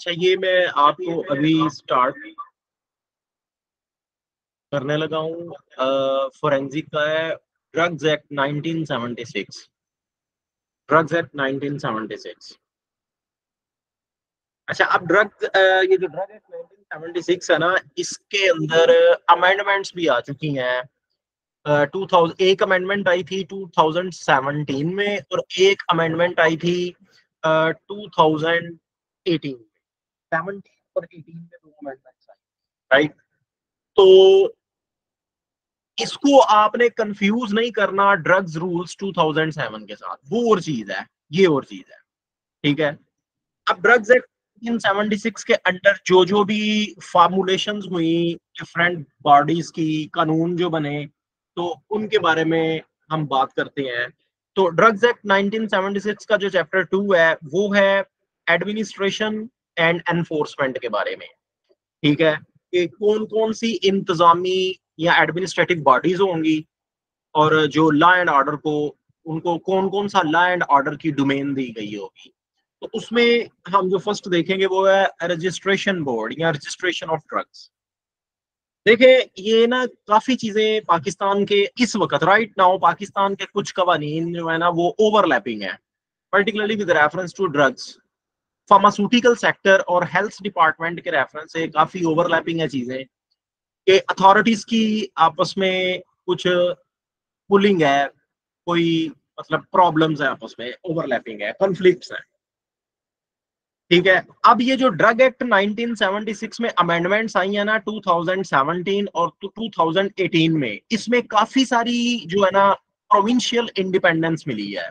अच्छा, ये मैं आपको अभी स्टार्ट करने लगा हूँ। फोरेंसिक का है ड्रग्स एक्ट 1976। Drugs act 1976। अच्छा, अब ये जो ड्रग एक्ट 1976 है ना, इसके अंदर अमेंडमेंट्स भी आ चुकी हैं। 2000 एक अमेंडमेंट आई थी 2017 में और एक अमेंडमेंट आई थी 2018 में। 17 और 18 में दो अमेंडमेंट्स आई, राइट? तो इसको आपने कंफ्यूज नहीं करना ड्रग्स रूल्स 2007 के साथ, वो और चीज है, ये और चीज है, ठीक है? अब ड्रग्स एक्ट 1976 के अंडर जो जो भी फॉर्मुलेशंस हुई डिफरेंट बॉडीज की, कानून जो बने, तो उनके बारे में हम बात करते हैं। तो ड्रग्स एक्ट 1976 का जो चैप्टर 2 है वो है एडमिनिस्ट्रेशन एंड एनफोर्समेंट के बारे में, ठीक है? कि कौन कौन सी इंतजामी या एडमिनिस्ट्रेटिव बॉडीज होंगी और जो लॉ एंड ऑर्डर को, उनको कौन कौन सा लॉ एंड ऑर्डर की डोमेन दी गई होगी। तो उसमें हम जो फर्स्ट देखेंगे वो है रजिस्ट्रेशन बोर्ड या रजिस्ट्रेशन ऑफ ड्रग्स। देखिए, ये ना काफी चीजें पाकिस्तान के इस वक्त राइट नाउ पाकिस्तान के कुछ कवानीन जो है ना वो ओवरलैपिंग है, particularly with reference to drugs. Pharmaceutical sector और हेल्थ डिपार्टमेंट के रेफरेंस से काफी ओवरलैपिंग है चीजें, कि अथॉरिटीज की आपस में कुछ पुलिंग है, कोई मतलब प्रॉब्लम्स है, आपस में ओवरलैपिंग है, कॉन्फ्लिक्ट्स है, ठीक है? अब ये जो ड्रग एक्ट 1976 में अमेंडमेंट्स आई है ना 2017 और 2018 में, इसमें काफी सारी जो है ना प्रोविंशियल इंडिपेंडेंस मिली है,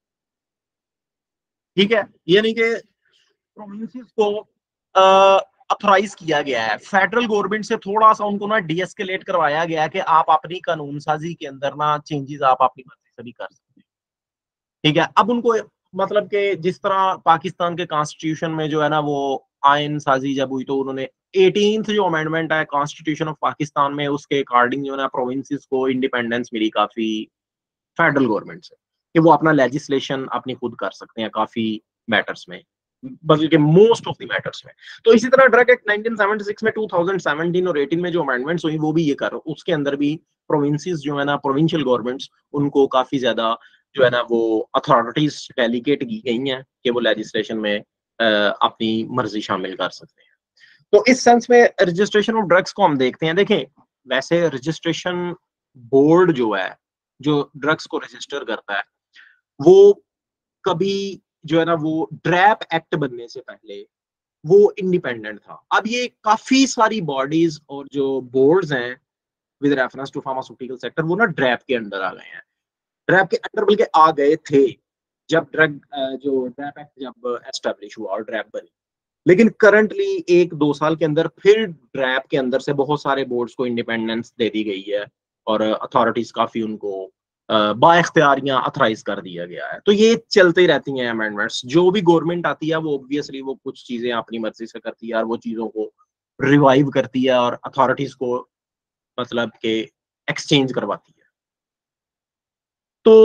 ठीक है? यानी कि प्रोविंसेस को अथोराइज किया गया है, फेडरल गवर्नमेंट से थोड़ा सा उनको ना डीएस्केलेट करवाया गया है कि आप अपनी कानून साजी के अंदर ना चेंजेस आप अपनी मर्जी से भी कर सकते हैं, ठीक है? अब उनको मतलब कि जिस तरह पाकिस्तान के कॉन्स्टिट्यूशन में जो है ना वो आयन साजी जब हुई तो उन्होंने 18th जो अमेंडमेंट है कॉन्स्टिट्यूशन ऑफ पाकिस्तान में, उसके अकॉर्डिंग जो है ना प्रोविंसेस को इंडिपेंडेंस मिली काफी फेडरल गवर्नमेंट से, कि वो अपना लेजिस्लेशन अपनी खुद कर सकते हैं काफी मैटर्स में, बल्कि मोस्ट ऑफ द मैटर्स में। तो इसी तरह ड्रग एक्ट 1976 में 2017 और 18 में जो अमेंडमेंट्स हुई वो भी ये कर, उसके अंदर भी प्रोविंसेस जो है ना, प्रोविंशियल गवर्नमेंट्स, उनको काफी ज्यादा जो है ना वो अथॉरिटीज डेलीगेट की गई हैं कि वो लेजिस्लेशन में अपनी मर्जी शामिल कर सकते हैं। तो इस सेंस में रजिस्ट्रेशन ऑफ ड्रग्स को हम देखते हैं। देखें, वैसे रजिस्ट्रेशन बोर्ड जो है, जो ड्रग्स को रजिस्टर करता है, वो कभी जो है ना वो ड्रैप एक्ट बनने से पहले वो इंडिपेंडेंट था। अब ये काफी सारी बॉडीज और जो बोर्ड्स हैं with reference to pharmaceutical sector, वो ना ड्रैप के अंडर आ गए हैं। ड्रैप के अंडर बल्कि आ गए थे जब जो ड्रैप एक्ट जब एस्टेब्लिश हुआ और ड्रैप बनी, लेकिन करंटली 1-2 साल के अंदर फिर ड्रैप के अंदर से बहुत सारे बोर्ड्स को इंडिपेंडेंस दे दी गई है और अथॉरिटीज काफी उनको बाख्तियारियां अथराइज कर दिया गया है। तो ये चलते ही रहती हैं अमेंडमेंट्स, जो भी गवर्नमेंट आती है वो ऑब्वियसली वो कुछ चीजें अपनी मर्जी से करती है और वो चीजों को रिवाइव करती है और अथॉरिटीज को मतलब के एक्सचेंज करवाती है। तो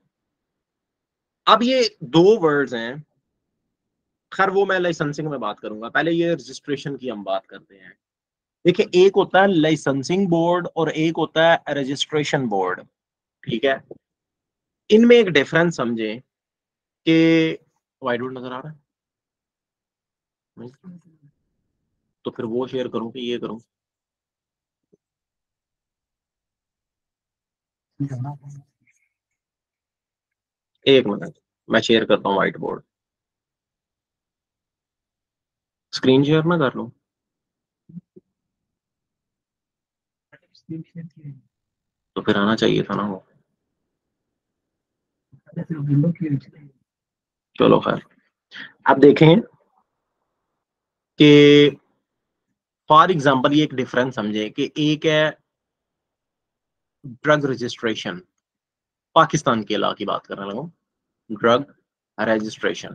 अब ये दो वर्ड्स हैं, खैर वो मैं लाइसेंसिंग में बात करूंगा, पहले ये रजिस्ट्रेशन की हम बात करते हैं। देखिए, एक होता है लाइसेंसिंग बोर्ड और एक होता है रजिस्ट्रेशन बोर्ड, ठीक है? इनमें एक डिफरेंस समझे कि व्हाइट बोर्ड नजर आ रहा है, तो फिर वो शेयर करूं कि ये करूं? एक मिनट, मैं शेयर करता हूँ व्हाइट बोर्ड। स्क्रीन शेयर ना कर लूं? तो फिर आना चाहिए था ना वो। चलो खैर, अब देखें कि फॉर एग्जांपल ये एक डिफरेंस समझे कि एक है ड्रग रजिस्ट्रेशन, पाकिस्तान के लॉ की बात करने लगा, ड्रग रजिस्ट्रेशन,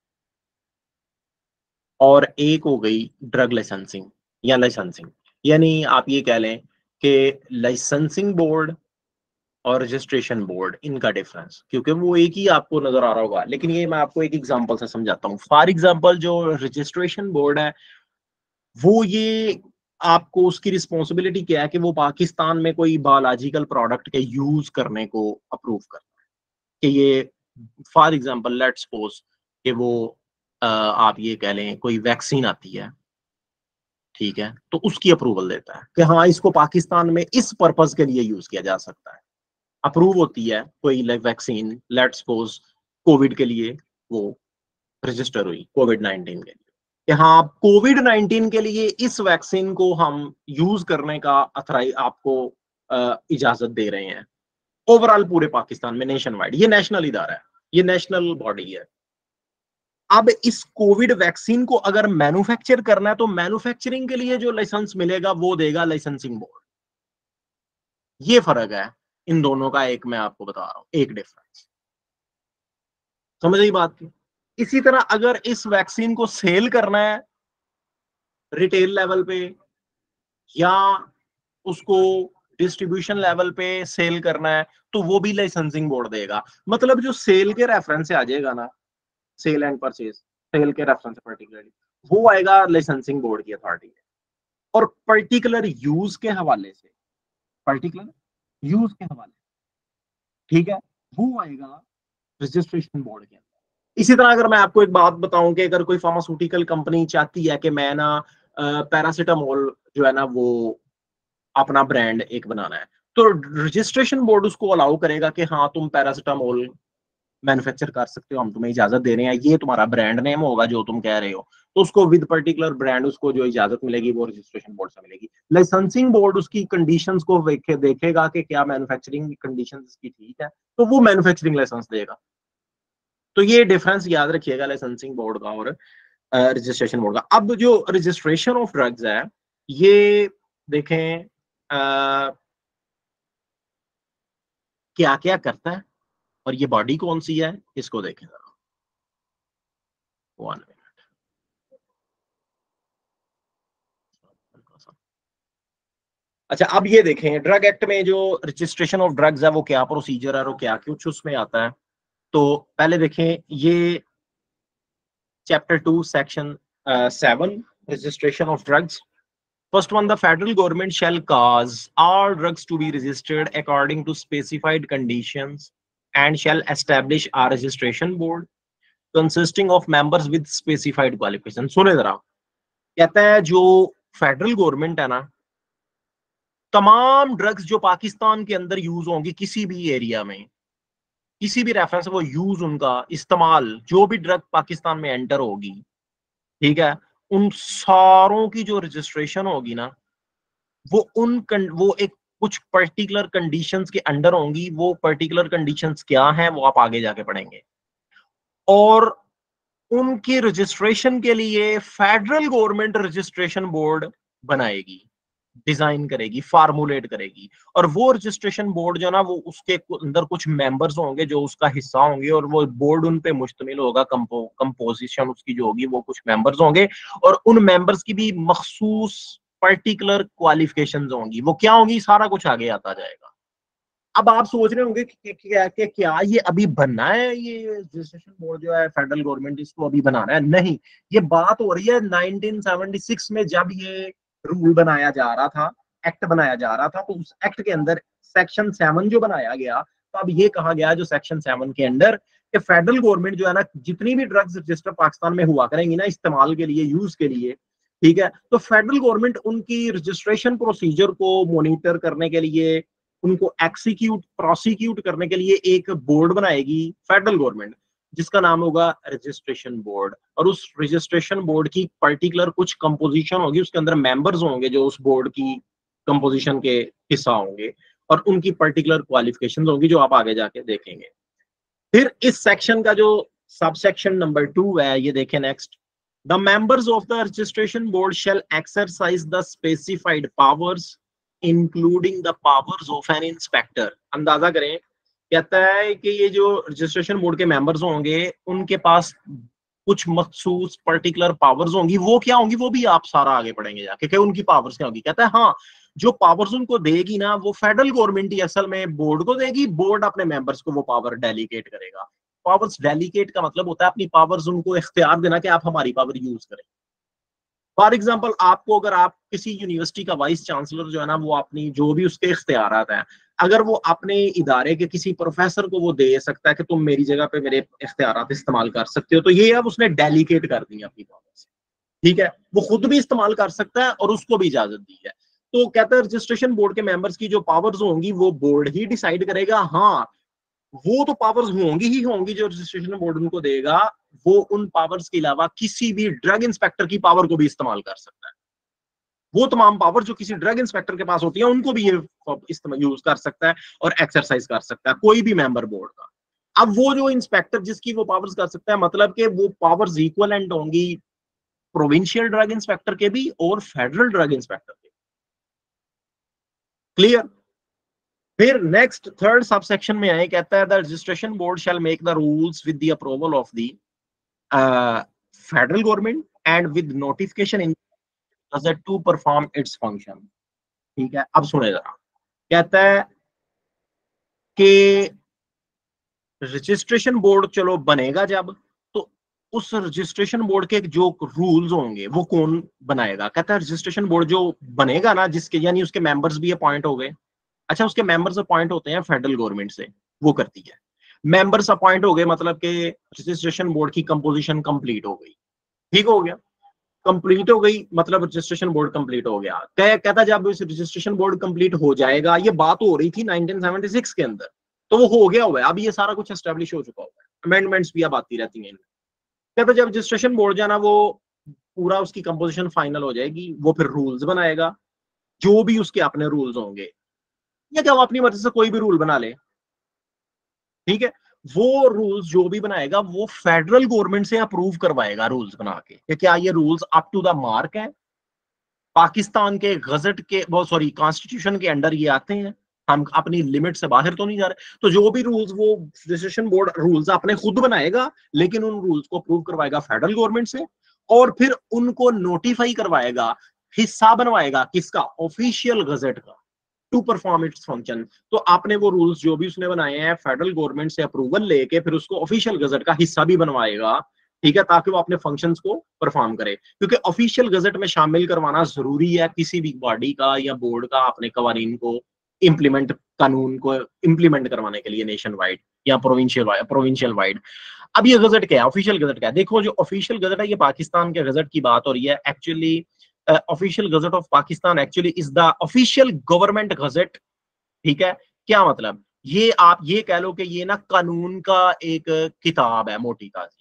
और एक हो गई ड्रग लाइसेंसिंग या लाइसेंसिंग। यानी आप ये कह लें कि लाइसेंसिंग बोर्ड और रजिस्ट्रेशन बोर्ड, इनका डिफरेंस, क्योंकि वो एक ही आपको नजर आ रहा होगा, लेकिन ये मैं आपको एक एग्जांपल से समझाता हूँ। फॉर एग्जांपल जो रजिस्ट्रेशन बोर्ड है वो ये आपको उसकी रिस्पॉन्सिबिलिटी क्या है कि वो पाकिस्तान में कोई बायोलॉजिकल प्रोडक्ट के यूज करने को अप्रूव करता है कि ये फॉर एग्जांपल लेट्स सपोज कि वो आप ये कह लें कोई वैक्सीन आती है, ठीक है, तो उसकी अप्रूवल देता है कि हाँ इसको पाकिस्तान में इस पर्पज के लिए यूज किया जा सकता है। अप्रूव होती है कोई वैक्सीन, लेट्स सपोज कोविड के लिए वो रजिस्टर हुई, कोविड-19 के लिए, कि हाँ कोविड-19 के लिए इस वैक्सीन को हम यूज करने का अथराई आपको इजाजत दे रहे हैं ओवरऑल पूरे पाकिस्तान में, नेशन वाइड। ये नेशनल इदारा है, ये नेशनल बॉडी है। अब इस कोविड वैक्सीन को अगर मैन्युफैक्चर करना है तो मैन्युफैक्चरिंग के लिए जो लाइसेंस मिलेगा वो देगा लाइसेंसिंग बोर्ड। ये फर्क है इन दोनों का, एक मैं आपको बता रहा हूं, एक डिफरेंस, समझ आई बात की। इसी तरह अगर इस वैक्सीन को सेल करना है रिटेल लेवल पे या उसको डिस्ट्रीब्यूशन लेवल पे सेल करना है तो वो भी लाइसेंसिंग बोर्ड देगा। मतलब जो सेल के रेफरेंस से आ जाएगा ना, सेल एंड परचेज, सेल के रेफरेंस से पर्टिकुलरली वो आएगा लाइसेंसिंग बोर्ड की अथॉरिटी है। और पर्टिकुलर यूज के हवाले से, पर्टिकुलर यूज के हवाले, ठीक है, वो आएगा रजिस्ट्रेशन बोर्ड के अंदर। इसी तरह अगर मैं आपको एक बात बताऊं कि अगर कोई फार्मास्यूटिकल कंपनी चाहती है कि मैं ना पैरासिटामोल जो है ना वो अपना ब्रांड एक बनाना है, तो रजिस्ट्रेशन बोर्ड उसको अलाउ करेगा कि हाँ तुम पैरासिटामोल मैन्युफैक्चर कर सकते हो, हम तुम्हें इजाजत दे रहे हैं, ये तुम्हारा ब्रांड नेम होगा जो तुम कह रहे हो, तो उसको विद पर्टिकुलर ब्रांड उसको जो इजाजत मिलेगी वो रजिस्ट्रेशन बोर्ड से मिलेगी। लाइसेंसिंग बोर्ड उसकी कंडीशंस को देखेगा कि क्या मैन्युफैक्चरिंग कंडीशंस इसकी ठीक है, तो वो मैन्युफैक्चरिंग लाइसेंस देगा। तो ये डिफरेंस याद रखिएगा लाइसेंसिंग बोर्ड का और रजिस्ट्रेशन बोर्ड का। अब जो रजिस्ट्रेशन ऑफ ड्रग्स है ये देखें क्या क्या करता है और ये बॉडी कौन सी है, इसको देखें जरा, 1 मिनट। अच्छा अब ये देखें ड्रग एक्ट में जो रजिस्ट्रेशन ऑफ ड्रग्स है वो क्या प्रोसीजर है और क्या कुछ उसमें आता है। तो पहले देखें ये chapter 2 section 7 registration of drugs. First one, the federal government shall cause all drugs to be registered according to specified conditions and shall establish a registration board consisting of members with specified qualifications. सुने जरा, कहता है जो federal government है ना, तमाम drugs जो पाकिस्तान के अंदर यूज होंगी किसी भी एरिया में, किसी भी रेफरेंस वो यूज उनका इस्तेमाल, जो भी ड्रग पाकिस्तान में एंटर होगी, ठीक है, उन सारों की जो रजिस्ट्रेशन होगी ना वो एक कुछ पर्टिकुलर कंडीशंस के अंडर होंगी। वो पर्टिकुलर कंडीशंस क्या हैं वो आप आगे जाके पढ़ेंगे। और उनकी रजिस्ट्रेशन के लिए फेडरल गवर्नमेंट रजिस्ट्रेशन बोर्ड बनाएगी, डिजाइन करेगी, फार्मुलेट करेगी। और वो रजिस्ट्रेशन बोर्ड जो ना वो उसके अंदर कुछ मेंबर्स होंगे जो उसका हिस्सा होंगे और वो बोर्ड उन पे मुश्तमिल होगा। कंपोजिशन उसकी जो होगी वो कुछ मेंबर्स होंगे और उन मेंबर्स की भी मखसूस पर्टिकुलर क्वालिफिकेशंस होंगी। वो क्या होंगी सारा कुछ आगे आता जाएगा। अब आप सोच रहे होंगे कि क्या ये अभी बनना है, ये रजिस्ट्रेशन बोर्ड जो है फेडरल गवर्नमेंट इसको अभी बनाना है? नहीं, ये बात हो रही है 1976 में जब ये रूल बनाया जा रहा था, एक्ट बनाया जा रहा था, तो उस एक्ट के अंदर सेक्शन 7 जो बनाया गया, तो अब ये कहा गया जो सेक्शन 7 के अंदर कि फेडरल गवर्नमेंट जो है ना जितनी भी ड्रग्स रजिस्टर पाकिस्तान में हुआ करेंगी ना इस्तेमाल के लिए, यूज के लिए, ठीक है, तो फेडरल गवर्नमेंट उनकी रजिस्ट्रेशन प्रोसीजर को मॉनिटर करने के लिए, उनको प्रोसिक्यूट करने के लिए एक बोर्ड बनाएगी फेडरल गवर्नमेंट जिसका नाम होगा रजिस्ट्रेशन बोर्ड। और उस रजिस्ट्रेशन बोर्ड की पर्टिकुलर कुछ कंपोजिशन होगी, उसके अंदर मेंबर्स होंगे जो उस बोर्ड की कंपोजिशन के हिस्सा होंगे और उनकी पर्टिकुलर क्वालिफिकेशंस होंगी जो आप आगे जाके देखेंगे। फिर इस सेक्शन का जो सब सेक्शन नंबर 2 है ये देखें next, the members of the registration board shall exercise the specified powers including the powers of an inspector. अंदाजा करें, कहता है कि ये जो रजिस्ट्रेशन बोर्ड के मेंबर्स होंगे उनके पास कुछ मखसूस पर्टिकुलर पावर्स होंगी। वो क्या होंगी वो भी आप सारा आगे पढ़ेंगे जाके कि उनकी पावर्स क्या होगी। कहता है हाँ जो पावर्स उनको देगी ना वो फेडरल गवर्नमेंट ही असल में बोर्ड को देगी, बोर्ड अपने मेंबर्स को वो पावर डेलीगेट करेगा। पावर्स डेलीगेट का मतलब होता है अपनी पावर्स उनको इख्तियार देना कि आप हमारी पावर यूज करें। फॉर एग्जाम्पल आपको, अगर आप किसी यूनिवर्सिटी का वाइस चांसलर जो है ना, वो अपनी जो भी उसके इख्तियारात हैं, अगर वो अपने इदारे के किसी प्रोफेसर को वो दे सकता है कि तुम मेरी जगह पे मेरे इख्तियारात इस्तेमाल कर सकते हो, तो ये अब उसने डेलीगेट कर दी अपनी पावर्स। ठीक है, वो खुद भी इस्तेमाल कर सकता है और उसको भी इजाजत दी है। तो कहता है रजिस्ट्रेशन बोर्ड के मेंबर्स की जो पावर्स होंगी वो बोर्ड ही डिसाइड करेगा। हाँ, वो तो पावर्स होंगी ही होंगी जो रजिस्ट्रेशन बोर्ड उनको देगा, वो उन पावर्स के अलावा किसी भी ड्रग इंस्पेक्टर की पावर को भी इस्तेमाल कर सकता है। वो तमाम पावर जो किसी ड्रग इंस्पेक्टर के पास होती है उनको भी ये यूज कर सकता है और एक्सरसाइज कर सकता है कोई भी मेंबर बोर्ड का। अब वो जो इंस्पेक्टर जिसकी वो पावर्स कर सकता है, मतलब कि वो पावर्स इक्वलेंट होंगी प्रोविंशियल ड्रग इंस्पेक्टर के भी और फेडरल ड्रग इंस्पेक्टर के। क्लियर? फिर नेक्स्ट थर्ड सब सेक्शन में आए, कहता है the registration board shall make the rules with the approval of the federal government and with notification in to perform its function. ठीक है, अब सुने जरा। कहता है कि रजिस्ट्रेशन बोर्ड चलो बनेगा जब, तो उस रजिस्ट्रेशन बोर्ड के जो रूल्स होंगे वो कौन बनाएगा? कहता है रजिस्ट्रेशन बोर्ड जो बनेगा ना, जिसके यानी उसके मेंबर्स भी अपॉइंट हो गए। अच्छा, उसके मेंबर्स अपॉइंट होते हैं फेडरल गवर्नमेंट से, वो करती है। मेंबर्स अपॉइंट हो गए मतलब कि रजिस्ट्रेशन बोर्ड की कंपोजिशन कंप्लीट हो गई। ठीक हो गया, कंप्लीट हो गई मतलब रजिस्ट्रेशन बोर्ड कंप्लीट हो गया। कहता जब इस रजिस्ट्रेशन बोर्ड कंप्लीट हो जाएगा, ये बात हो रही थी 1976 के अंदर, तो वो हो गया हुआ है, अब ये सारा कुछ एस्टेब्लिश हो चुका हुआ है, अमेंडमेंट्स भी अब आती रहती हैं। कहता जब रजिस्ट्रेशन बोर्ड जाना वो पूरा उसकी कंपोजिशन फाइनल हो जाएगी, वो फिर रूल्स बनाएगा, जो भी उसके अपने रूल्स होंगे, या क्या वो अपनी मर्जी से कोई भी रूल बना ले। ठीक है, वो रूल्स जो भी बनाएगा वो फेडरल गवर्नमेंट से अप्रूव करवाएगा रूल्स बना के कि क्या ये rules up to the mark है, पाकिस्तान के गजट के वो सॉरी कॉन्स्टिट्यूशन के अंडर ये आते हैं, हम अपनी लिमिट से बाहर तो नहीं जा रहे। तो जो भी रूल्स वो रजिस्ट्रेशन बोर्ड रूल्स अपने खुद बनाएगा, लेकिन उन रूल्स को अप्रूव करवाएगा फेडरल गवर्नमेंट से, और फिर उनको नोटिफाई करवाएगा, हिस्सा बनवाएगा किसका? ऑफिशियल गजट का, टू परफॉर्म इट्स फंक्शन। तो आपने वो रूल्स जो भी उसने बनाए हैं फेडरल गवर्नमेंट से अप्रूवल लेके फिर उसको ऑफिशियल गजट का हिस्सा भी बनवाएगा। ठीक है, ताकि वो अपने फंक्शंस को परफॉर्म करे, क्योंकि ऑफिशियल गजट में शामिल करवाना जरूरी है किसी भी बॉडी का या बोर्ड का अपने कवानीन को इम्प्लीमेंट, कानून को इम्प्लीमेंट करवाने के लिए नेशन वाइड या प्रोविंशियल वाइड। अब ये गजट क्या है? ऑफिशियल गजट क्या है? देखो, जो ऑफिशियल गजट है ये पाकिस्तान के गजट की बात हो रही है। Actually official gazette of Pakistan actually is the official government gazette. ठीक है, क्या मतलब? ये आप ये कह लो कि ये ना कानून का एक किताब है मोटी काजी।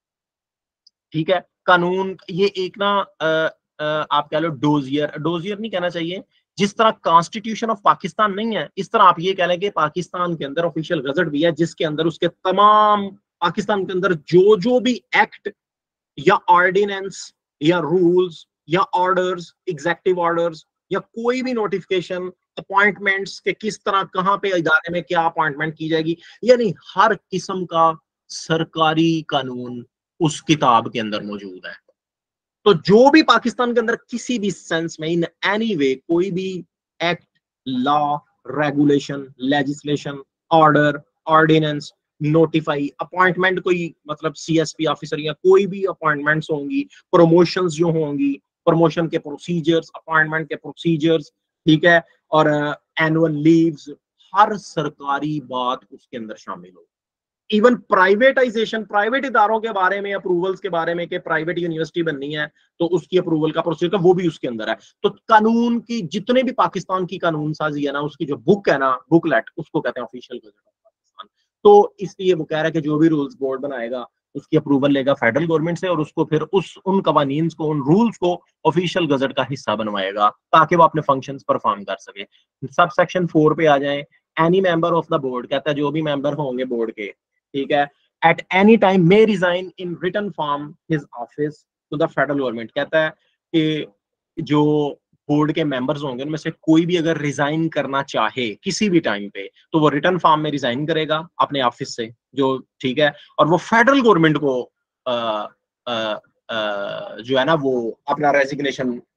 ठीक है, कानून ये एक ना आप कह लो डोजियर, डोजियर नहीं कहना चाहिए, जिस तरह कॉन्स्टिट्यूशन ऑफ पाकिस्तान नहीं है, इस तरह आप ये कह लें कि पाकिस्तान के अंदर ऑफिशियल गजट भी है, जिसके अंदर उसके तमाम पाकिस्तान के अंदर जो जो भी एक्ट या ऑर्डिनेंस या रूल्स या ऑर्डर्स, एग्जेक्टिव ऑर्डर्स या कोई भी नोटिफिकेशन, अपॉइंटमेंट्स के किस तरह कहां पे इदारे में क्या अपॉइंटमेंट की जाएगी, यानी हर किस्म का सरकारी कानून उस किताब के अंदर मौजूद है। तो जो भी पाकिस्तान के अंदर किसी भी सेंस में इन एनी वे कोई भी act, law, regulation, legislation, order, ordinance, notify, appointment, कोई मतलब सीएसपी ऑफिसर या कोई भी अपॉइंटमेंट्स होंगी, प्रमोशंस जो होंगी, प्रमोशन के प्रोसीजर्स, अपॉइंटमेंट के प्रोसीजर्स, ठीक है, और एनुअल लीव्स, हर सरकारी बात उसके अंदर शामिल होगी। इवन प्राइवेटाइजेशन, प्राइवेट इदारों के बारे में, अप्रूवल्स के बारे में कि प्राइवेट यूनिवर्सिटी बननी है तो उसकी अप्रूवल का प्रोसीजर वो भी उसके अंदर है। तो कानून की जितने भी पाकिस्तान की कानून साजी है ना, उसकी जो बुक है ना, बुकलेट, उसको कहते हैं ऑफिशियल गजट ऑफ पाकिस्तान। तो इसलिए वो कह रहा है कि जो भी रूल्स बोर्ड बनाएगा उसकी अप्रूवल लेगा फेडरल गवर्नमेंट से और उसको फिर उन कवानीन को, उन रूल्स को ऑफिशियल गजट का हिस्सा बनवाएगा ताकि वो अपने फंक्शंस परफॉर्म कर सके। सब सेक्शन 4 पे आ जाए। Any member of the board, कहता है जो भी मेंबर होंगे बोर्ड के, ठीक है, at any time may resign in written form his office to the federal government. कहता है कि जो बोर्ड के मेंबर्स होंगे उनमें से कोई भी अगर रिजाइन करना चाहे किसी भी टाइम पे, तो वो रिटन फॉर्म में रिजाइन करेगा अपने ऑफिस से, जो ठीक है, और वो फेडरल गवर्नमेंट को जो है ना वो अपना रेजिग्नेशन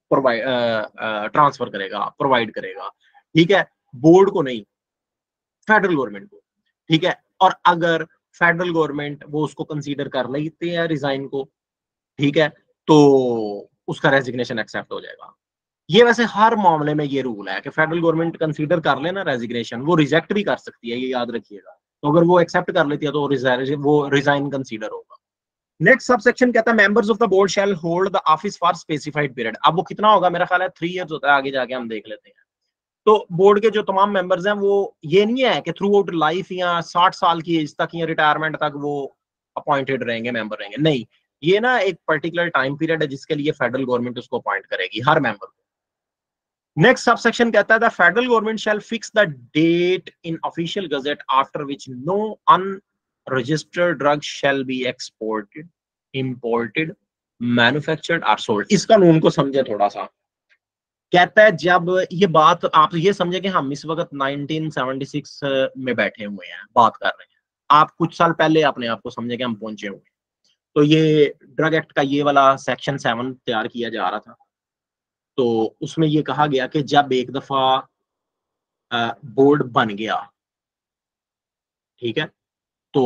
प्रोवाइड ट्रांसफर करेगा, प्रोवाइड करेगा, ठीक है, बोर्ड को नहीं, फेडरल गवर्नमेंट को, ठीक है। और अगर फेडरल गवर्नमेंट वो उसको कंसीडर कर लेते हैं रिजाइन को, ठीक है, तो उसका रेजिग्नेशन एक्सेप्ट हो जाएगा। ये वैसे हर मामले में ये रूल है कि फेडरल गवर्नमेंट कंसीडर कर लेना रेजिग्नेशन, वो रिजेक्ट भी कर सकती है, ये याद रखिएगा। तो अगर वो एक्सेप्ट कर लेती है तो वो रिजाइन कंसीडर होगा। नेक्स्ट सबसेक्शन कहता है members of the board shall hold the office for specified period. अब वो कितना होगा, मेरा ख्याल है 3 इयर्स होता है, आगे जाके हम देख लेते हैं। तो बोर्ड के जो तमाम मेंबर्स हैं वो ये नहीं है कि थ्रू आउट लाइफ या 60 साल की एज तक या रिटायरमेंट तक वो अपॉइंटेड रहेंगे, मेंबर रहेंगे, नहीं, ये ना एक पर्टिकुलर टाइम पीरियड है जिसके लिए फेडरल गवर्नमेंट उसको अपॉइंट करेगी हर मेंबर को। नेक्स्ट सबसेक्शन कहता है the federal government shall fix the date in official gazette after which no unregistered drug shall be exported, imported, manufactured और सोल्ड। इस कानून को समझे थोड़ा सा। कहता है जब ये बात आप ये समझे कि हम इस वक्त 1976 में बैठे हुए हैं, बात कर रहे हैं, आप कुछ साल पहले अपने आप को समझे कि हम पहुंचे हुए हैं। तो ये ड्रग एक्ट का ये वाला सेक्शन 7 तैयार किया जा रहा था। तो उसमें ये कहा गया कि जब एक दफा बोर्ड बन गया, ठीक है, तो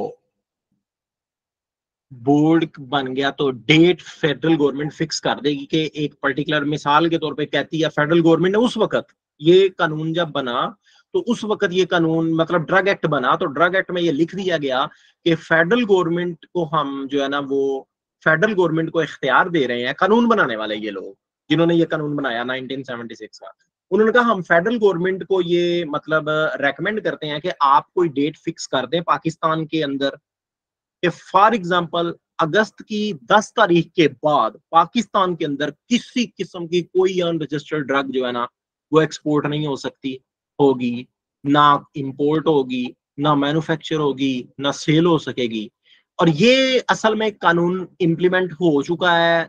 बोर्ड बन गया तो डेट फेडरल गवर्नमेंट फिक्स कर देगी कि एक पर्टिकुलर, मिसाल के तौर पे कहती है फेडरल गवर्नमेंट ने उस वक्त ये कानून जब बना, तो उस वक्त ये कानून मतलब ड्रग एक्ट बना, तो ड्रग एक्ट में ये लिख दिया गया कि फेडरल गवर्नमेंट को हम जो है ना वो फेडरल गवर्नमेंट को इख्तियार दे रहे हैं, कानून बनाने वाले ये लोग जिन्होंने ये कानून बनाया 1976 का, उन्होंने कहा हम फेडरल गवर्नमेंट को ये मतलब रेकमेंड करते हैं कि आप कोई डेट फिक्स कर दें पाकिस्तान के अंदर कि फॉर एग्जाम्पल अगस्त की 10 तारीख के बाद पाकिस्तान के अंदर किसी किस्म की कोई अनरजिस्टर्ड ड्रग जो है ना वो एक्सपोर्ट नहीं हो सकती होगी, ना इंपोर्ट होगी, ना मैन्युफैक्चर होगी, ना सेल हो सकेगी। और ये असल में कानून इंप्लीमेंट हो चुका है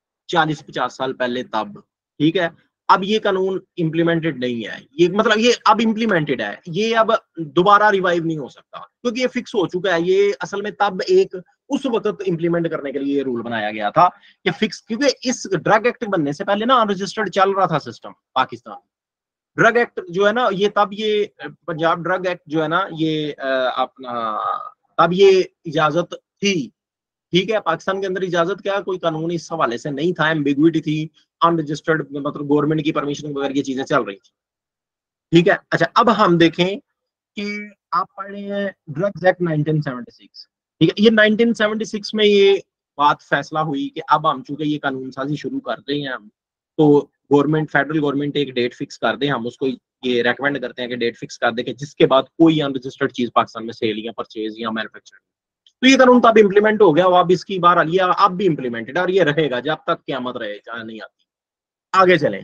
40-50 साल पहले तब, ठीक है। अब ये कानून इंप्लीमेंटेड नहीं है, ये मतलब ये अब इंप्लीमेंटेड है, ये अब दोबारा रिवाइव नहीं हो सकता क्योंकि ये फिक्स हो चुका है। ये असल में तब एक उस वक्त इंप्लीमेंट करने के लिए ये रूल बनाया गया था कि फिक्स, क्योंकि इस ड्रग एक्ट बनने से पहले ना अनरजिस्टर्ड चल रहा था सिस्टम पाकिस्तान। ड्रग एक्ट जो है ना ये तब ये पंजाब ड्रग एक्ट जो है ना ये अपना तब ये इजाजत थी, ठीक है। पाकिस्तान के अंदर इजाजत क्या कोई कानून इस हवाले से नहीं था, एम्बिग्विटी थी, अनरजिस्टर्ड मतलब गवर्नमेंट की परमिशन वगैरह ये चीजें चल रही थी, ठीक है। अच्छा अब हम देखें कि आप पढ़ रहे हैं ड्रग्स एक्ट 1976, ठीक है। ये 1976 में ये बात फैसला हुई कि अब हम चूंकि ये कानून साजी शुरू कर रहे हैं हम, तो गवर्नमेंट फेडरल गवर्नमेंट एक डेट फिक्स कर दे, हम उसको ये रेकमेंड करते हैं कि डेट फिक्स कर दे कि जिसके बाद कोई अनरजिस्टर्ड चीज पाकिस्तान में सेल या परचेज या मैन्युफैक्चर। तो ये कानून तब इंप्लीमेंट हो गया, अब इसकी बार ये अब भी इंप्लीमेंटेड और ये रहेगा जब तक क़यामत रहे, चाहे नहीं आती। आगे चलें,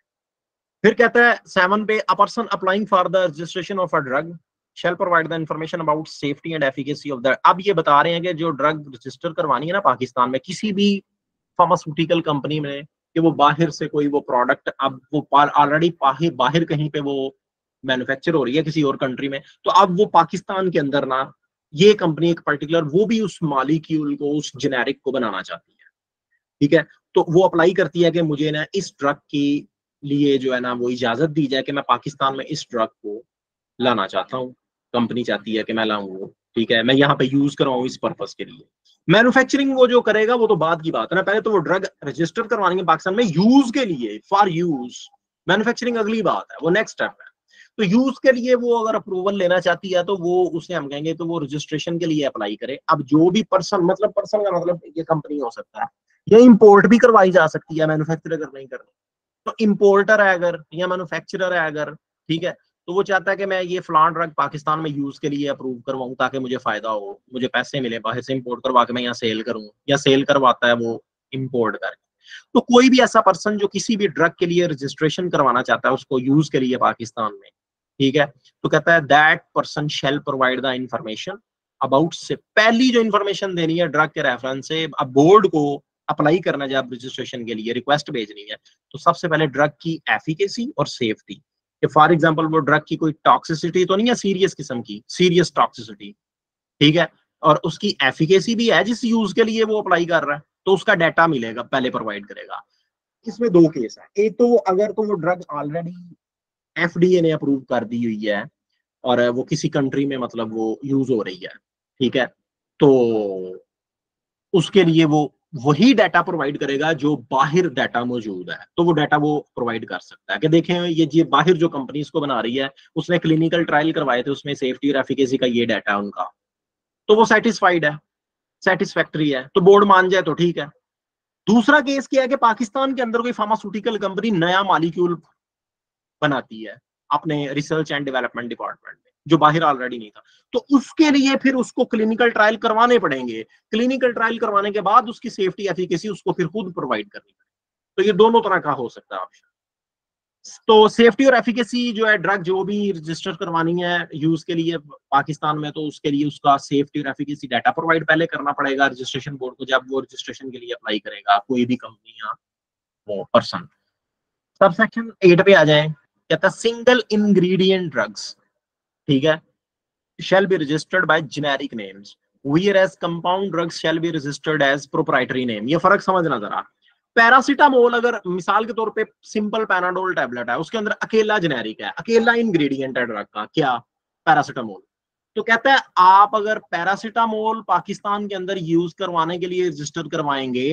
फिर कहता है 7 पे a person applying for the registration of a drug shall provide the information about safety and efficacy of the. अब ये बता रहे हैं कि जो ड्रग रजिस्टर करवानी है ना पाकिस्तान में किसी भी फार्मास्यूटिकल कंपनी में, कि वो बाहर से कोई वो प्रोडक्ट अब वो ऑलरेडी बाहर कहीं पे वो मैन्युफैक्चर हो रही है किसी और कंट्री में, तो अब वो पाकिस्तान के अंदर ना ये कंपनी एक पर्टिकुलर वो भी उस मालिक्यूल को उस जेनेरिक को बनाना चाहती है, ठीक है। तो वो अप्लाई करती है कि मुझे ना इस ड्रग की लिए जो है ना वो इजाजत दी जाए कि मैं पाकिस्तान में इस ड्रग को लाना चाहता हूँ, कंपनी चाहती है कि मैं लाऊं वो, ठीक है, मैं यहाँ पे यूज कराऊं इस पर्पस के लिए। मैन्युफैक्चरिंग वो जो करेगा वो तो बाद की बात है ना, पहले तो वो ड्रग रजिस्टर करवानी है पाकिस्तान में यूज के लिए, फॉर यूज। मैन्युफैक्चरिंग अगली बात है, वो नेक्स्ट स्टेप है। तो यूज के लिए वो अगर अप्रूवल लेना चाहती है तो वो उसे हम कहेंगे तो वो रजिस्ट्रेशन के लिए अप्लाई करे। अब जो भी पर्सन, मतलब पर्सन का मतलब ये कंपनी हो सकता है, ये इंपोर्ट भी करवाई जा सकती है मैन्युफैक्चर अगर नहीं करनी। तो इंपोर्टर है अगर या मैन्युफैक्चरर है अगर, ठीक है, तो वो चाहता है कि मैं ये फलान ड्रग पाकिस्तान में यूज के लिए अप्रूव करवाऊं ताकि मुझे फायदा हो, मुझे पैसे मिले, बाहर से इंपोर्ट करवा के मैं यहाँ सेल करूं, या सेल करवाता है वो इंपोर्ट करके। तो कोई भी ऐसा पर्सन जो किसी भी ड्रग के लिए रजिस्ट्रेशन करवाना चाहता है उसको यूज के लिए पाकिस्तान में, ठीक है, तो कहता है that person shall provide the information about से। पहली जो इंफॉर्मेशन देनी है ड्रग के रेफरेंस से, अब बोर्ड को अप्लाई करना जब रजिस्ट्रेशन के लिए रिक्वेस्ट भेजनी है तो सबसे पहले ड्रग की एफिकेसी और सेफ्टी, कि फॉर एग्जांपल वो ड्रग की कोई टॉक्सिसिटी तो नहीं है सीरियस किस्म की, सीरियस टॉक्सिसिटी, ठीक है, और उसकी एफिकेसी भी है जिस यूज के लिए वो अप्लाई कर रहा है, तो उसका डाटा मिलेगा, पहले प्रोवाइड करेगा। इसमें दो केस है, एक तो अगर तो वो ड्रग ऑलरेडी एफडीए ने अप्रूव कर दी हुई है और वो किसी कंट्री में मतलब वो यूज हो रही है, ठीक है, तो उसके लिए वो वही डाटा प्रोवाइड करेगा जो बाहर डाटा मौजूद है, तो वो डाटा वो प्रोवाइड कर सकता है कि देखें ये बाहर जो कंपनी इसको बना रही है उसने क्लिनिकल ट्रायल करवाए थे, उसमें सेफ्टी और एफिकेसी का ये डाटा है उनका, तो वो सेटिस्फाइड है, सेटिस्फैक्ट्री है, तो बोर्ड मान जाए तो ठीक है। दूसरा केस क्या है कि पाकिस्तान के अंदर कोई फार्मास्यूटिकल कंपनी नया मॉलिक्यूल बनाती है अपने रिसर्च एंड डेवलपमेंट डिपार्टमेंट में जो बाहर ऑलरेडी नहीं था, तो उसके लिए फिर उसको क्लिनिकल ट्रायल करवाने पड़ेंगे, क्लिनिकल ट्रायल करवाने के बाद उसकी सेफ्टी एफिकेसी उसको फिर खुद प्रोवाइड करनी पड़ेगी, तो ये दोनों तरह का हो सकता है ऑप्शन। तो सेफ्टी और एफिकेसी जो है ड्रग जो भी रजिस्टर करवानी है यूज के लिए पाकिस्तान में, तो उसके लिए उसका सेफ्टी और एफिकेसी डाटा प्रोवाइड पहले करना पड़ेगा रजिस्ट्रेशन बोर्ड को, जब वो रजिस्ट्रेशन के लिए अप्लाई करेगा कोई भी कंपनी या वो पर्सन। सबसेक्शन 8 पे आ जाए, कहता है सिंगल इंग्रेडिएंट ड्रग्स, ठीक है, shall be registered by generic names whereas compound drugs shall be registered as proprietary name। ये फर्क समझना जरा। पैरासीटामोल अगर मिसाल के तौर पे सिंपल पैनाडोल टैबलेट है, उसके अंदर अकेला जेनेरिक है, अकेला इंग्रेडिएंट है ड्रग का, क्या, पैरासीटामोल, तो कहता है आप अगर पैरासीटामोल पाकिस्तान के अंदर यूज करवाने के लिए रजिस्टर करवाएंगे,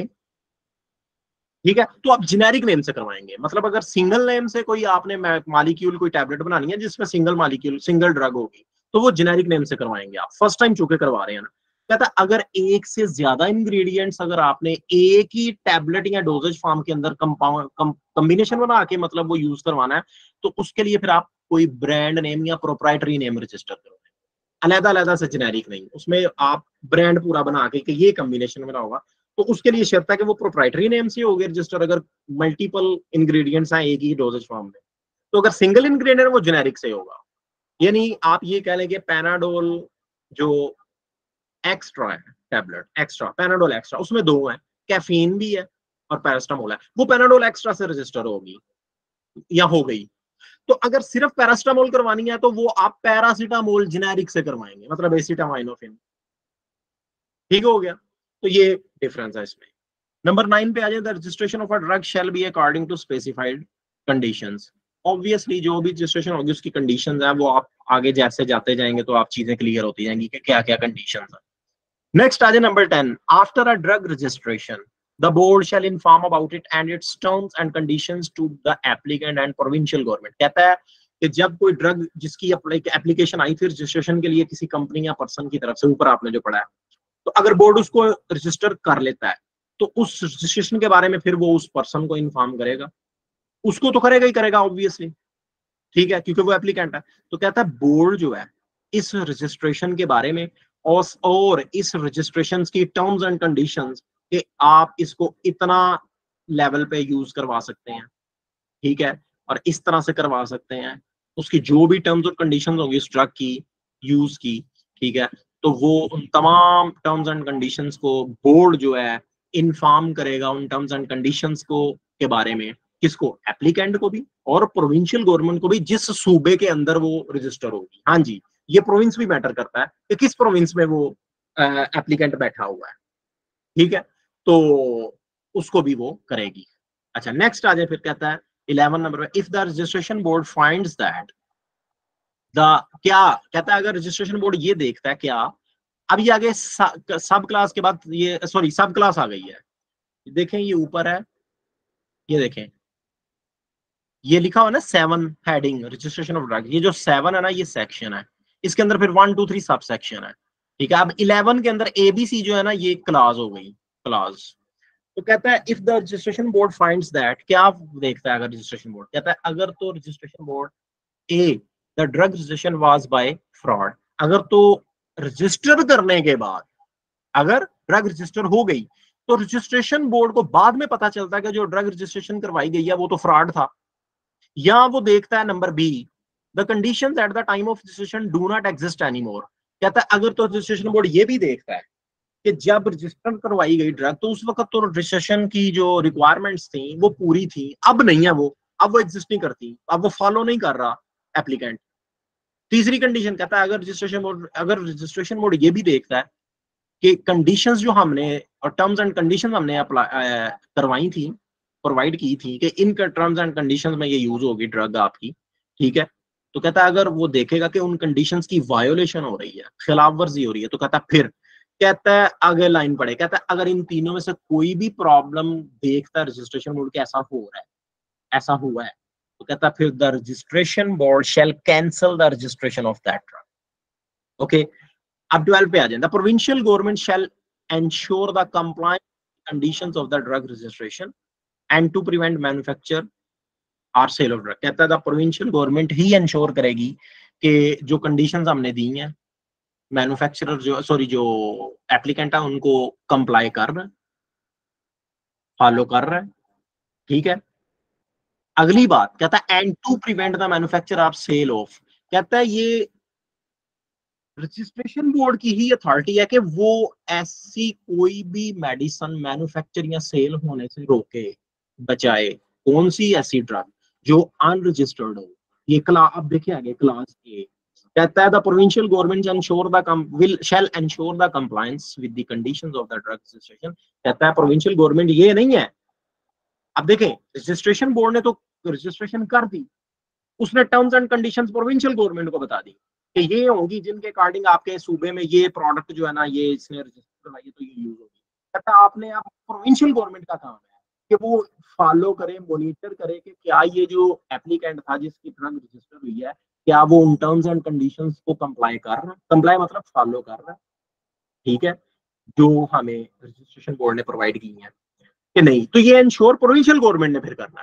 ठीक है, तो आप जेनेरिक नेम से करवाएंगे, मतलब अगर सिंगल नेम से कोई आपने मॉलिक्यूल कोई टैबलेट बनानी है जिसमें सिंगल मॉलिक्यूल सिंगल ड्रग होगी, तो वो जेनेरिक नेम से करवाएंगे आप, फर्स्ट टाइम चूंकि करवा रहे हैं ना। कहता है अगर एक से ज्यादा इंग्रेडिएंट्स अगर आपने एक ही टैबलेट या डोजेज फॉर्म के अंदर कंपाउंड कॉम्बिनेशन बना के मतलब वो यूज करवाना है, तो उसके लिए फिर आप कोई ब्रांड नेम या प्रोप्राइटरी नेम रजिस्टर करो, अलग अलग से जेनेरिक नहीं, उसमें आप ब्रांड पूरा बना के कि ये कॉम्बिनेशन बना होगा, तो उसके लिए शर्त है कि वो प्रोप्राइटरी नेम से हो गया रजिस्टर, अगर मल्टीपल इंग्रेडिएंट्स हैं एक ही डोजेज फॉर्म में, तो अगर सिंगल इंग्रेडिएंट वो जेनेरिक से होगा। यानी आप ये कह लें कि पैनाडोल जो एक्स्ट्रा है टैबलेट, एक्स्ट्रा पैनाडोल एक्स्ट्रा, उसमें दो है, कैफीन भी है और पैरास्टामोल है, वो पैनाडोल एक्स्ट्रा से रजिस्टर होगी या हो गई। तो अगर सिर्फ पैरास्टामोल करवानी है तो वो आप पैरासीटामोल जेनेरिक से करवाएंगे, मतलब एसिटामाइनोफेन, ठीक हो गया, तो ये डिफरेंस है इसमें। नंबर 9 पे आ जाए, the registration of a drug shall be according to specified conditions. Obviously जो भी रजिस्ट्रेशन होगी उसकी कंडीशंस है, वो आप आगे जैसे जाते जाएंगे तो आप चीजें क्लियर होती जाएंगी कि क्या क्या कंडीशंस है। नेक्स्ट आ जाए number 10, after a drug registration the board shall inform about it and its terms and conditions to the applicant and provincial government। कहता है कि जब कोई ड्रग जिसकी एप्लीकेशन आई थी रजिस्ट्रेशन के लिए किसी कंपनी या पर्सन की तरफ से, ऊपर आपने जो पढ़ा है, तो अगर बोर्ड उसको रजिस्टर कर लेता है तो उस रजिस्ट्रेशन के बारे में फिर वो उस पर्सन को इन्फॉर्म करेगा, उसको तो करेगा ही करेगा ऑब्वियसली, ठीक है, क्योंकि वो एप्लीकेंट है। तो कहता है बोर्ड जो है इस रजिस्ट्रेशन के बारे में और इस रजिस्ट्रेशन की टर्म्स एंड कंडीशंस कि आप इसको इतना लेवल पे यूज करवा सकते हैं, ठीक है, और इस तरह से करवा सकते हैं, उसकी जो भी टर्म्स और कंडीशंस होंगी उस ड्रग की यूज की, ठीक है, तो वो उन तमाम टर्म्स एंड कंडीशंस को बोर्ड जो है इन्फॉर्म करेगा, उन टर्म्स एंड कंडीशंस को के बारे में, किसको, एप्लीकेंट को भी और प्रोविंशियल गवर्नमेंट को भी जिस सूबे के अंदर वो रजिस्टर होगी। हाँ जी, ये प्रोविंस भी मैटर करता है कि किस प्रोविंस में वो एप्लीकेंट बैठा हुआ है, ठीक है, तो उसको भी वो करेगी। अच्छा नेक्स्ट आ जाए, फिर कहता है 11 नंबर में, if the registration board finds that the, क्या कहता है, अगर रजिस्ट्रेशन बोर्ड ये देखता है, क्या, अब ये आगे सब क्लास के बाद ये सॉरी सब क्लास आ गई है, देखें ये ऊपर है, ये देखें ये लिखा हुआ ना 7 हेडिंग रजिस्ट्रेशन ऑफ ड्रग, ये जो 7 है ना ये सेक्शन है, इसके अंदर फिर 1 2 3 सब सेक्शन है, ठीक है। अब 11 के अंदर एबीसी जो है ना ये क्लास हो गई, क्लास। तो कहता है if the registration board finds that, क्या देखता है अगर रजिस्ट्रेशन बोर्ड, कहता है अगर तो registration board a the drug registration was by fraud, अगर तो रजिस्टर करने के बाद अगर ड्रग रजिस्टर हो गई तो रजिस्ट्रेशन बोर्ड को बाद में पता चलता है कि जो ड्रग रजिस्ट्रेशन करवाई गई है वो तो फ्रॉड था, या वो देखता है number B, the conditions at the time of registration do not exist anymore. कहता है अगर तो रजिस्ट्रेशन बोर्ड ये भी देखता है कि जब रजिस्टर करवाई गई ड्रग तो उस वक्त तो रजिस्ट्रेशन की जो रिक्वायरमेंट्स थी वो पूरी थी, अब नहीं है वो, अब वो एग्जिस्ट नहीं करती, अब वो फॉलो नहीं कर रहा एप्लीकेंट। तीसरी कंडीशन कहता है अगर रजिस्ट्रेशन बोर्ड ये भी देखता है कि कंडीशंस जो हमने और टर्म्स एंड कंडीशंस हमने अप्लाई करवाई थी प्रोवाइड की थी कि इन टर्म्स एंड कंडीशंस में ये यूज होगी ड्रग आपकी, ठीक है। तो कहता है अगर वो देखेगा कि उन कंडीशंस की वायोलेशन हो रही है, खिलाफ वर्जी हो रही है, तो कहता है फिर, कहता है आगे लाइन पढ़े, कहता है अगर इन तीनों में से कोई भी प्रॉब्लम देखता है रजिस्ट्रेशन बोर्ड के ऐसा हो रहा है, ऐसा हुआ है, तो कहता है फिर the registration board shall cancel the registration of that drug. Okay, अब 12 पे आ जाए, the provincial government shall ensure the compliance conditions of the drug registration and to prevent manufacture or sale of drug. कहता है the provincial government ही insure करेगी कि जो कंडीशंस हमने दी हैं, मैन्युफैक्चरर जो सॉरी जो एप्लीकेंट है उनको कंप्लाई कर रहा है, फॉलो कर रहा है, ठीक है। अगली बात कहता है and to prevent the manufacture of sale of, कहता है ये रजिस्ट्रेशन बोर्ड की ही अथॉरिटी है कि वो ऐसी कोई भी मेडिसिन मैन्युफैक्चर या सेल होने से रोके, बचाए। कौन सी ऐसी ड्रग जो अनरजिस्टर्ड हो। ये क्लास, अब देखिए आगे क्लास ए कहता है the provincial government ensure the will shall ensure the compliance with the conditions of the drug registration. कहता है प्रोविंशियल गवर्नमेंट ये नहीं है। अब देखें, रजिस्ट्रेशन बोर्ड ने तो रजिस्ट्रेशन कर दी, उसने terms and conditions provincial government को बता दी कि ये होगी जिनके अकॉर्डिंग आपके सूबे में ये प्रोडक्ट जो है ना, ये इसने रजिस्टर करवाई है तो ये यूज होगी। कहता आपने आप प्रोविंशियल गवर्नमेंट का काम है कि वो फॉलो करे, मॉनिटर करे कि क्या ये जो एप्लीकेंट था जिसकी ड्रग रजिस्टर हुई है, क्या वो उन टर्म्स एंड कंडीशंस को कंप्लाई कर रहा है, कंप्लाई मतलब फॉलो कर रहा है, ठीक है, जो हमें रजिस्ट्रेशन बोर्ड ने प्रोवाइड की है कि नहीं। तो ये इंश्योर प्रोविंशियल गवर्नमेंट ने फिर करना है,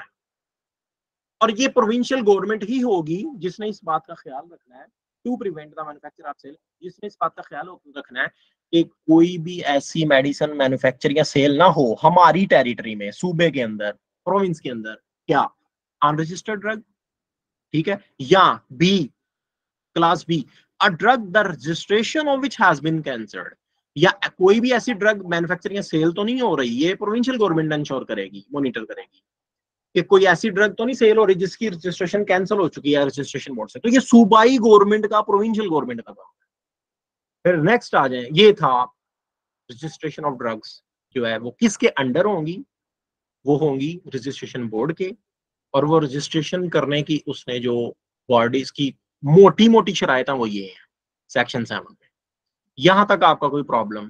और ये प्रोविंशियल गवर्नमेंट ही होगी जिसने इस बात का ख्याल रखना है to prevent the manufacture of sale, जिसने इस बात का ख्याल रखना है कि कोई भी ऐसी मेडिसिन मैन्युफैक्चर या सेल ना हो हमारी टेरिटरी में, सूबे के अंदर, प्रोविंस के अंदर, क्या अनरजिस्टर्ड ड्रग, ठीक है, या B class B a drug the registration of which has been cancelled, या कोई भी ऐसी ड्रग मैन्युफैक्चर या सेल तो नहीं हो रही, ये प्रोविंशियल गवर्नमेंट इंश्योर करेगी, मॉनिटर करेगी कि कोई ऐसी ड्रग तो नहीं सेल हो रही जिसकी रजिस्ट्रेशन कैंसिल हो चुकी है रजिस्ट्रेशन बोर्ड से। तो ये सूबाई गवर्नमेंट का, प्रोविंशियल गवर्नमेंट का काम। फिर नेक्स्ट आ जाए, ये था रजिस्ट्रेशन ऑफ ड्रग्स जो है वो किसके अंडर होंगी, वो होंगी रजिस्ट्रेशन बोर्ड के, और वो रजिस्ट्रेशन करने की उसने जो बॉडीज की मोटी मोटी शरायत वो ये है सेक्शन 7 में। यहां तक आपका कोई प्रॉब्लम?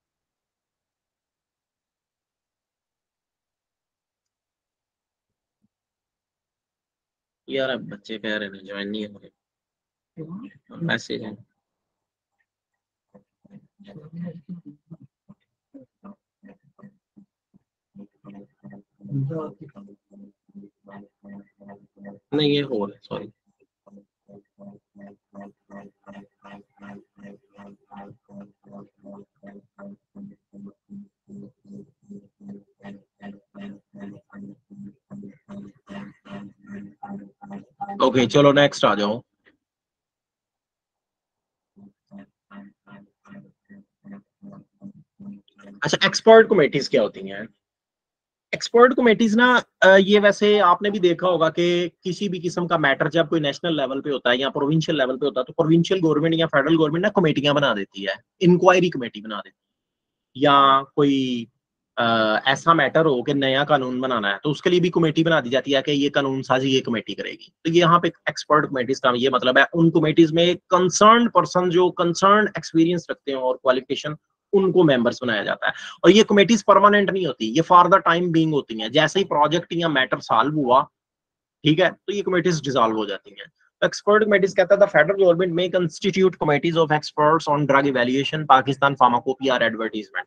यार अब बच्चे कह रहे हैं ज्वाइन नहीं हो रहे, मैसेज है। नहीं ये हो रहा है, सॉरी। ओके चलो नेक्स्ट आ जाओ। अच्छा, एक्सपर्ट कमेटीज क्या होती हैं? एक्सपर्ट कमेटीज ना, ये वैसे आपने भी देखा होगा कि किसी भी किस्म का मैटर जब कोई नेशनल लेवल पे होता है या प्रोविंशियल लेवल पे होता है तो प्रोविंशियल गवर्नमेंट या फेडरल गवर्नमेंट ना कमेटियां बना देती है, इंक्वायरी कमेटी बना देती है। या कोई ऐसा मैटर हो कि नया कानून बनाना है तो उसके लिए भी कमेटी बना दी जाती है कि ये कानून साजी ये कमेटी करेगी। तो ये यहाँ पे एक्सपर्ट कमेटीज का ये मतलब है, उन कमेटीज में कंसर्न पर्सन जो कंसर्न एक्सपीरियंस रखते हैं और क्वालिफिकेशन, उनको मेंबर्स बनाया जाता है। और ये कमेटीज परमानेंट नहीं होती, ये फॉर द टाइम बीइंग होती हैं। जैसे ही प्रोजेक्ट या मैटर सॉल्व हुआ, ठीक है, तो ये कमेटीज डिसॉल्व हो जाती हैं। एक्सपर्ट कमेटीज कहता है द फेडरल गवर्नमेंट में constitute committees of experts on drug evaluation, Pakistan pharmacopoeia और एडवर्टाइजमेंट।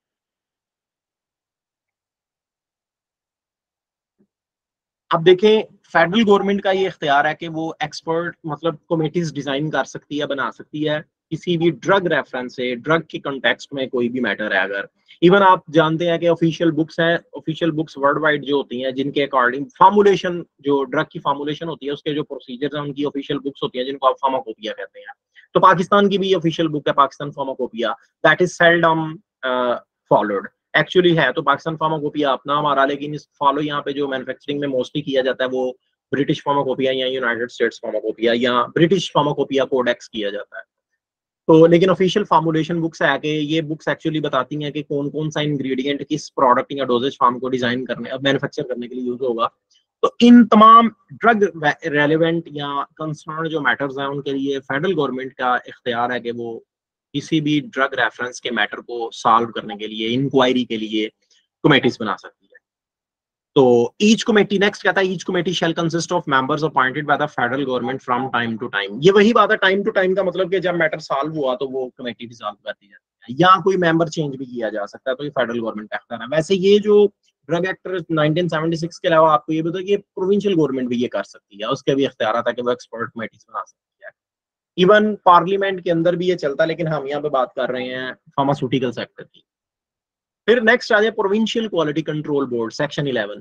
अब देखें, फेडरल गवर्नमेंट का ये इख्तियार है कि वो एक्सपर्ट मतलब कमेटीज डिजाइन कर सकती है, बना सकती है किसी भी ड्रग रेफरेंस से, ड्रग की कॉन्टेक्स्ट में कोई भी मैटर है अगर। इवन आप जानते हैं कि ऑफिशियल बुक्स हैं, ऑफिशियल बुक्स वर्ल्ड वाइड जो होती हैं जिनके अकॉर्डिंग फार्मूलेशन, जो ड्रग की फार्मूलेशन होती है उसके जो प्रोसीजर्स हैं उनकी ऑफिशियल बुक्स होती हैं जिनको आप फार्माकोपिया कहते हैं। तो पाकिस्तान की भी ऑफिशियल बुक है Pakistan pharmacopoeia, that is seldom followed. Actually है तो पाकिस्तान फार्माकोपिया अपना हमारा, लेकिन इस फॉलो यहाँ पे जो मैन्युफैक्चरिंग में मोस्टली किया जाता है वो ब्रिटिश फार्माकोपिया या यूनाइटेड स्टेट्स फार्माकोपिया या ब्रिटिश फार्माकोपिया कोडेक्स किया जाता है। तो लेकिन ऑफिशियल फॉर्मुलेशन बुक्स है कि ये बुक्स एक्चुअली बताती हैं कि कौन कौन सा इंग्रेडिएंट किस प्रोडक्ट या डोजेज फॉर्म को डिजाइन करने अब मैन्युफैक्चर करने के लिए यूज होगा। तो इन तमाम ड्रग रेलेवेंट या कंसर्न जो मैटर्स हैं उनके लिए फेडरल गवर्नमेंट का इख्तियार है कि वो किसी भी ड्रग रेफरेंस के मैटर को सॉल्व करने के लिए इंक्वायरी के लिए कमेटीज बना सकती है। तो ईच कमेटी नेक्स्ट कहता है each committee shall consist of members appointed by the federal government from time to time. ये वही बात है, टाइम टू टाइम का मतलब कि जब मैटर सॉल्व हुआ तो वो कमेटी डिसॉल्व कर दी जाती है, या कोई मेंबर चेंज भी किया जा सकता है, तो ये फेडरल गवर्नमेंट का इख्तियार है। वैसे ये जो ड्रग एक्ट 1976 के अलावा आपको ये भी कि प्रोविंशियल गवर्नमेंट भी ये कर सकती है, उसके भी इख्तियार था कि वो एक्सपर्ट कमेटीज बना सकती है। इवन पार्लियामेंट के अंदर भी ये चलता है, लेकिन हम यहाँ पे बात कर रहे हैं फार्मास्यूटिकल सेक्टर की। फिर नेक्स्ट आ जाए provincial quality control board, section 11।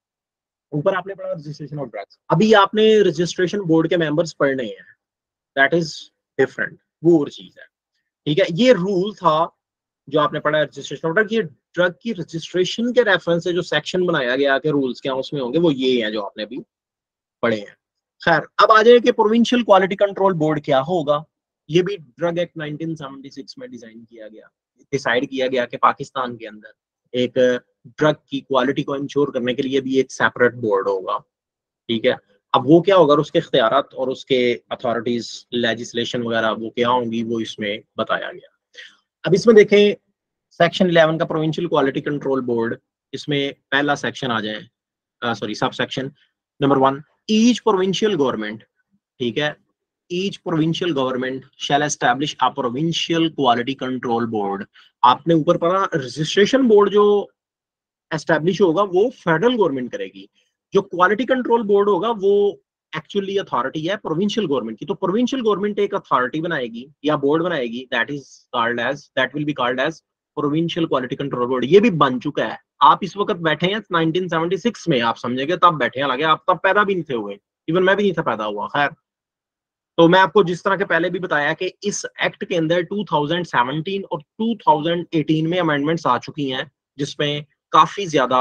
ऊपर आपने पढ़ा रजिस्ट्रेशन ऑफ ड्रग्स, अभी आपने रजिस्ट्रेशन बोर्ड के मेंबर्स पढ़ने हैं, दैट इज डिफरेंट, वो और चीज है। ठीक है, ये रूल था जो आपने पढ़ा है रजिस्ट्रेशन ऑफ ड्रग, ये ड्रग की रजिस्ट्रेशन के रेफरेंस से जो सेक्शन बनाया गया कि रूल्स क्या उसमें होंगे, वो ये हैं जो आपने अभी पढ़े हैं। खैर, अब आ जाए कि प्रोविंशियल क्वालिटी कंट्रोल बोर्ड क्या होगा। ये भी ड्रग एक्ट 1976 में डिजाइन किया गया, डिसाइड किया गया कि पाकिस्तान के अंदर एक ड्रग की क्वालिटी को इंश्योर करने के लिए भी एक सेपरेट बोर्ड होगा। ठीक है, अब वो क्या होगा, उसके इख्तियारात और उसके अथॉरिटीज लेजिस्लेशन वगैरह वो क्या होंगी, वो इसमें बताया गया। अब इसमें देखें सेक्शन 11 का प्रोविंशियल क्वालिटी कंट्रोल बोर्ड, इसमें पहला सेक्शन आ जाए, sorry subsection number 1, each provincial government, ठीक है, each provincial government shall establish a provincial quality control board. आपने ऊपर पढ़ा रजिस्ट्रेशन बोर्ड जो एस्टैब्लिश होगा वो फेडरल गवर्नमेंट करेगी, जो क्वालिटी कंट्रोल बोर्ड होगा वो एक्चुअली अथॉरिटी है प्रोविंशियल गवर्नमेंट की। तो प्रोविंशियल गवर्नमेंट एक अथॉरिटी बनाएगी या बोर्ड बनाएगी, that will be called as provincial quality control board. ये भी बन चुका है, आप इस वक्त बैठे हैं 1976 में, आप समझेंगे तब बैठे हैं, लगे आप तब पैदा भी नहीं थे हुए, इवन मैं भी नहीं था पैदा हुआ। खैर, तो मैं आपको जिस तरह के पहले भी बताया कि इस एक्ट के अंदर 2017 और 2018 में अमेंडमेंट्स आ चुकी हैं, जिसमें काफी ज्यादा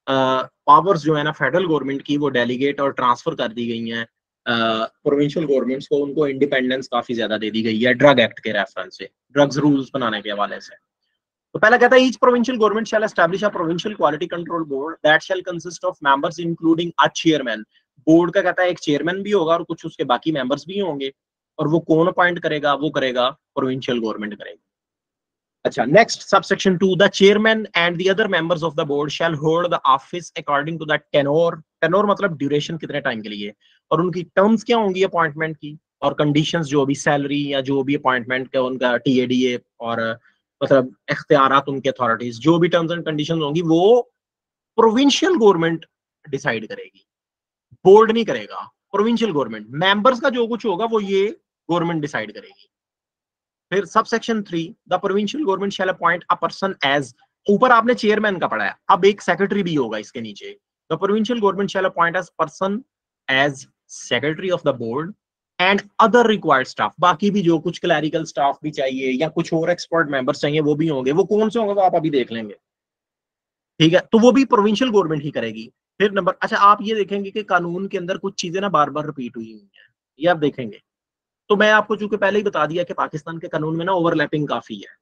पावर्स जो है ना फेडरल गवर्नमेंट की वो डेलीगेट और ट्रांसफर कर दी गई हैं प्रोविंशियल गवर्नमेंट्स को, उनको इंडिपेंडेंस काफी ज्यादा दे दी गई है ड्रग एक्ट के रेफरेंस से, ड्रग्स रूल्स बनाने के हवाले से। तो पहला कहता है each provincial government shall establish a provincial quality control board that shall consist of members including a chairman. Board का कहता है एक चेयरमैन भी होगा और कुछ उसके बाकी मेंबर्स भी होंगे, और वो कौन अपॉइंट करेगा, वो करेगा प्रोविंशियल गवर्नमेंट करेगी। अच्छा, next subsection 2, the chairman and the other members of the board shall hold the office according to the tenor, tenor मतलब ड्यूरेशन, कितने टाइम के लिए, और उनकी टर्म्स क्या होंगी अपॉइंटमेंट की, और कंडीशंस जो भी सैलरी या जो भी अपॉइंटमेंट का उनका टीएडीए और मतलब इख्तियारात उनके अथॉरिटीज, जो भी टर्म्स एंड कंडीशंस होंगी वो प्रोविंशियल गवर्नमेंट डिसाइड करेगी, बोर्ड नहीं करेगा, प्रोविंशियल गवर्नमेंट। मेंबर्स का जो कुछ होगा वो ये गवर्नमेंट डिसाइड करेगी। फिर subsection 3, the provincial government shall appoint a person as, ऊपर आपने चेयरमैन का पढ़ा है, अब एक सेक्रेटरी भी होगा इसके नीचे। The provincial government shall appoint as person as secretary of the board and other required staff, बाकी भी जो कुछ क्लैरिकल स्टाफ भी चाहिए या कुछ और एक्सपर्ट मेंबर्स चाहिए वो भी होंगे, वो कौन से होंगे वो आप अभी देख लेंगे। ठीक है, तो वो भी प्रोविंशियल गवर्नमेंट ही करेगी। फिर नंबर, अच्छा आप ये देखेंगे कि कानून के अंदर कुछ चीजें ना बार बार रिपीट हुई हुई हैं, ये आप देखेंगे। तो मैं आपको चूंकि पहले ही बता दिया कि पाकिस्तान के कानून में ना ओवरलैपिंग काफी है,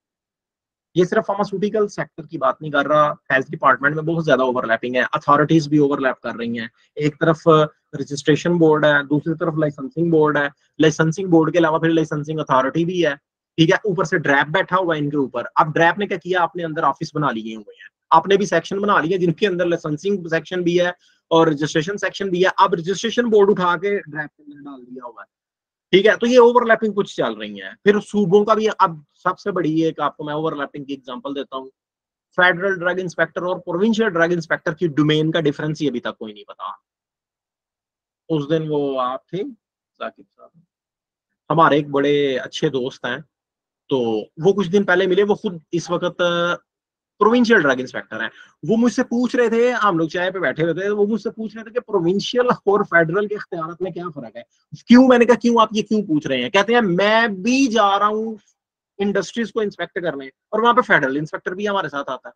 ये सिर्फ फार्मास्यूटिकल सेक्टर की बात नहीं कर रहा, हेल्थ डिपार्टमेंट में बहुत ज्यादा ओवरलैपिंग है, अथॉरिटीज भी ओवरलैप कर रही हैं। एक तरफ रजिस्ट्रेशन बोर्ड है, दूसरी तरफ लाइसेंसिंग बोर्ड है, लाइसेंसिंग बोर्ड के अलावा फिर लाइसेंसिंग अथॉरिटी भी है। ठीक है, ऊपर से ड्रैप बैठा हुआ है इनके ऊपर। अब ड्रैप ने क्या किया, आपने अंदर ऑफिस बना लिए हुए हैं, आपने भी सेक्शन बना लिए जिनके अंदर लाइसेंसिंग सेक्शन भी है और रजिस्ट्रेशन सेक्शन भी है। अब रजिस्ट्रेशन बोर्ड उठा के ड्रैप के अंदर डाल दिया हुआ है। ठीक है, तो ये ओवरलैपिंग कुछ चल रही है। फिर सूबों का भी, अब सबसे बड़ी एक आपको मैं ओवरलैपिंग की एग्जांपल देता हूँ, फेडरल ड्रग इंस्पेक्टर और प्रोविंशियल ड्रग इंस्पेक्टर की डोमेन का डिफरेंस ही अभी तक कोई नहीं पता। उस दिन वो आप थे साकिब साहब, हमारे एक बड़े अच्छे दोस्त हैं, तो वो कुछ दिन पहले मिले, वो खुद इस वक्त प्रोविंशियल ड्रग इंस्पेक्टर हैं। वो मुझसे पूछ रहे थे, हम लोग चाय पे बैठे हुए थे, वो मुझसे पूछ रहे थे कि प्रोविंशियल और फेडरल के इख्तियारात में क्या फर्क है। क्यों, मैंने कहा क्यों, आप ये क्यों पूछ रहे हैं। कहते हैं मैं भी जा रहा हूँ इंडस्ट्रीज को इंस्पेक्ट करने और वहां पे फेडरल इंस्पेक्टर भी हमारे साथ आता है,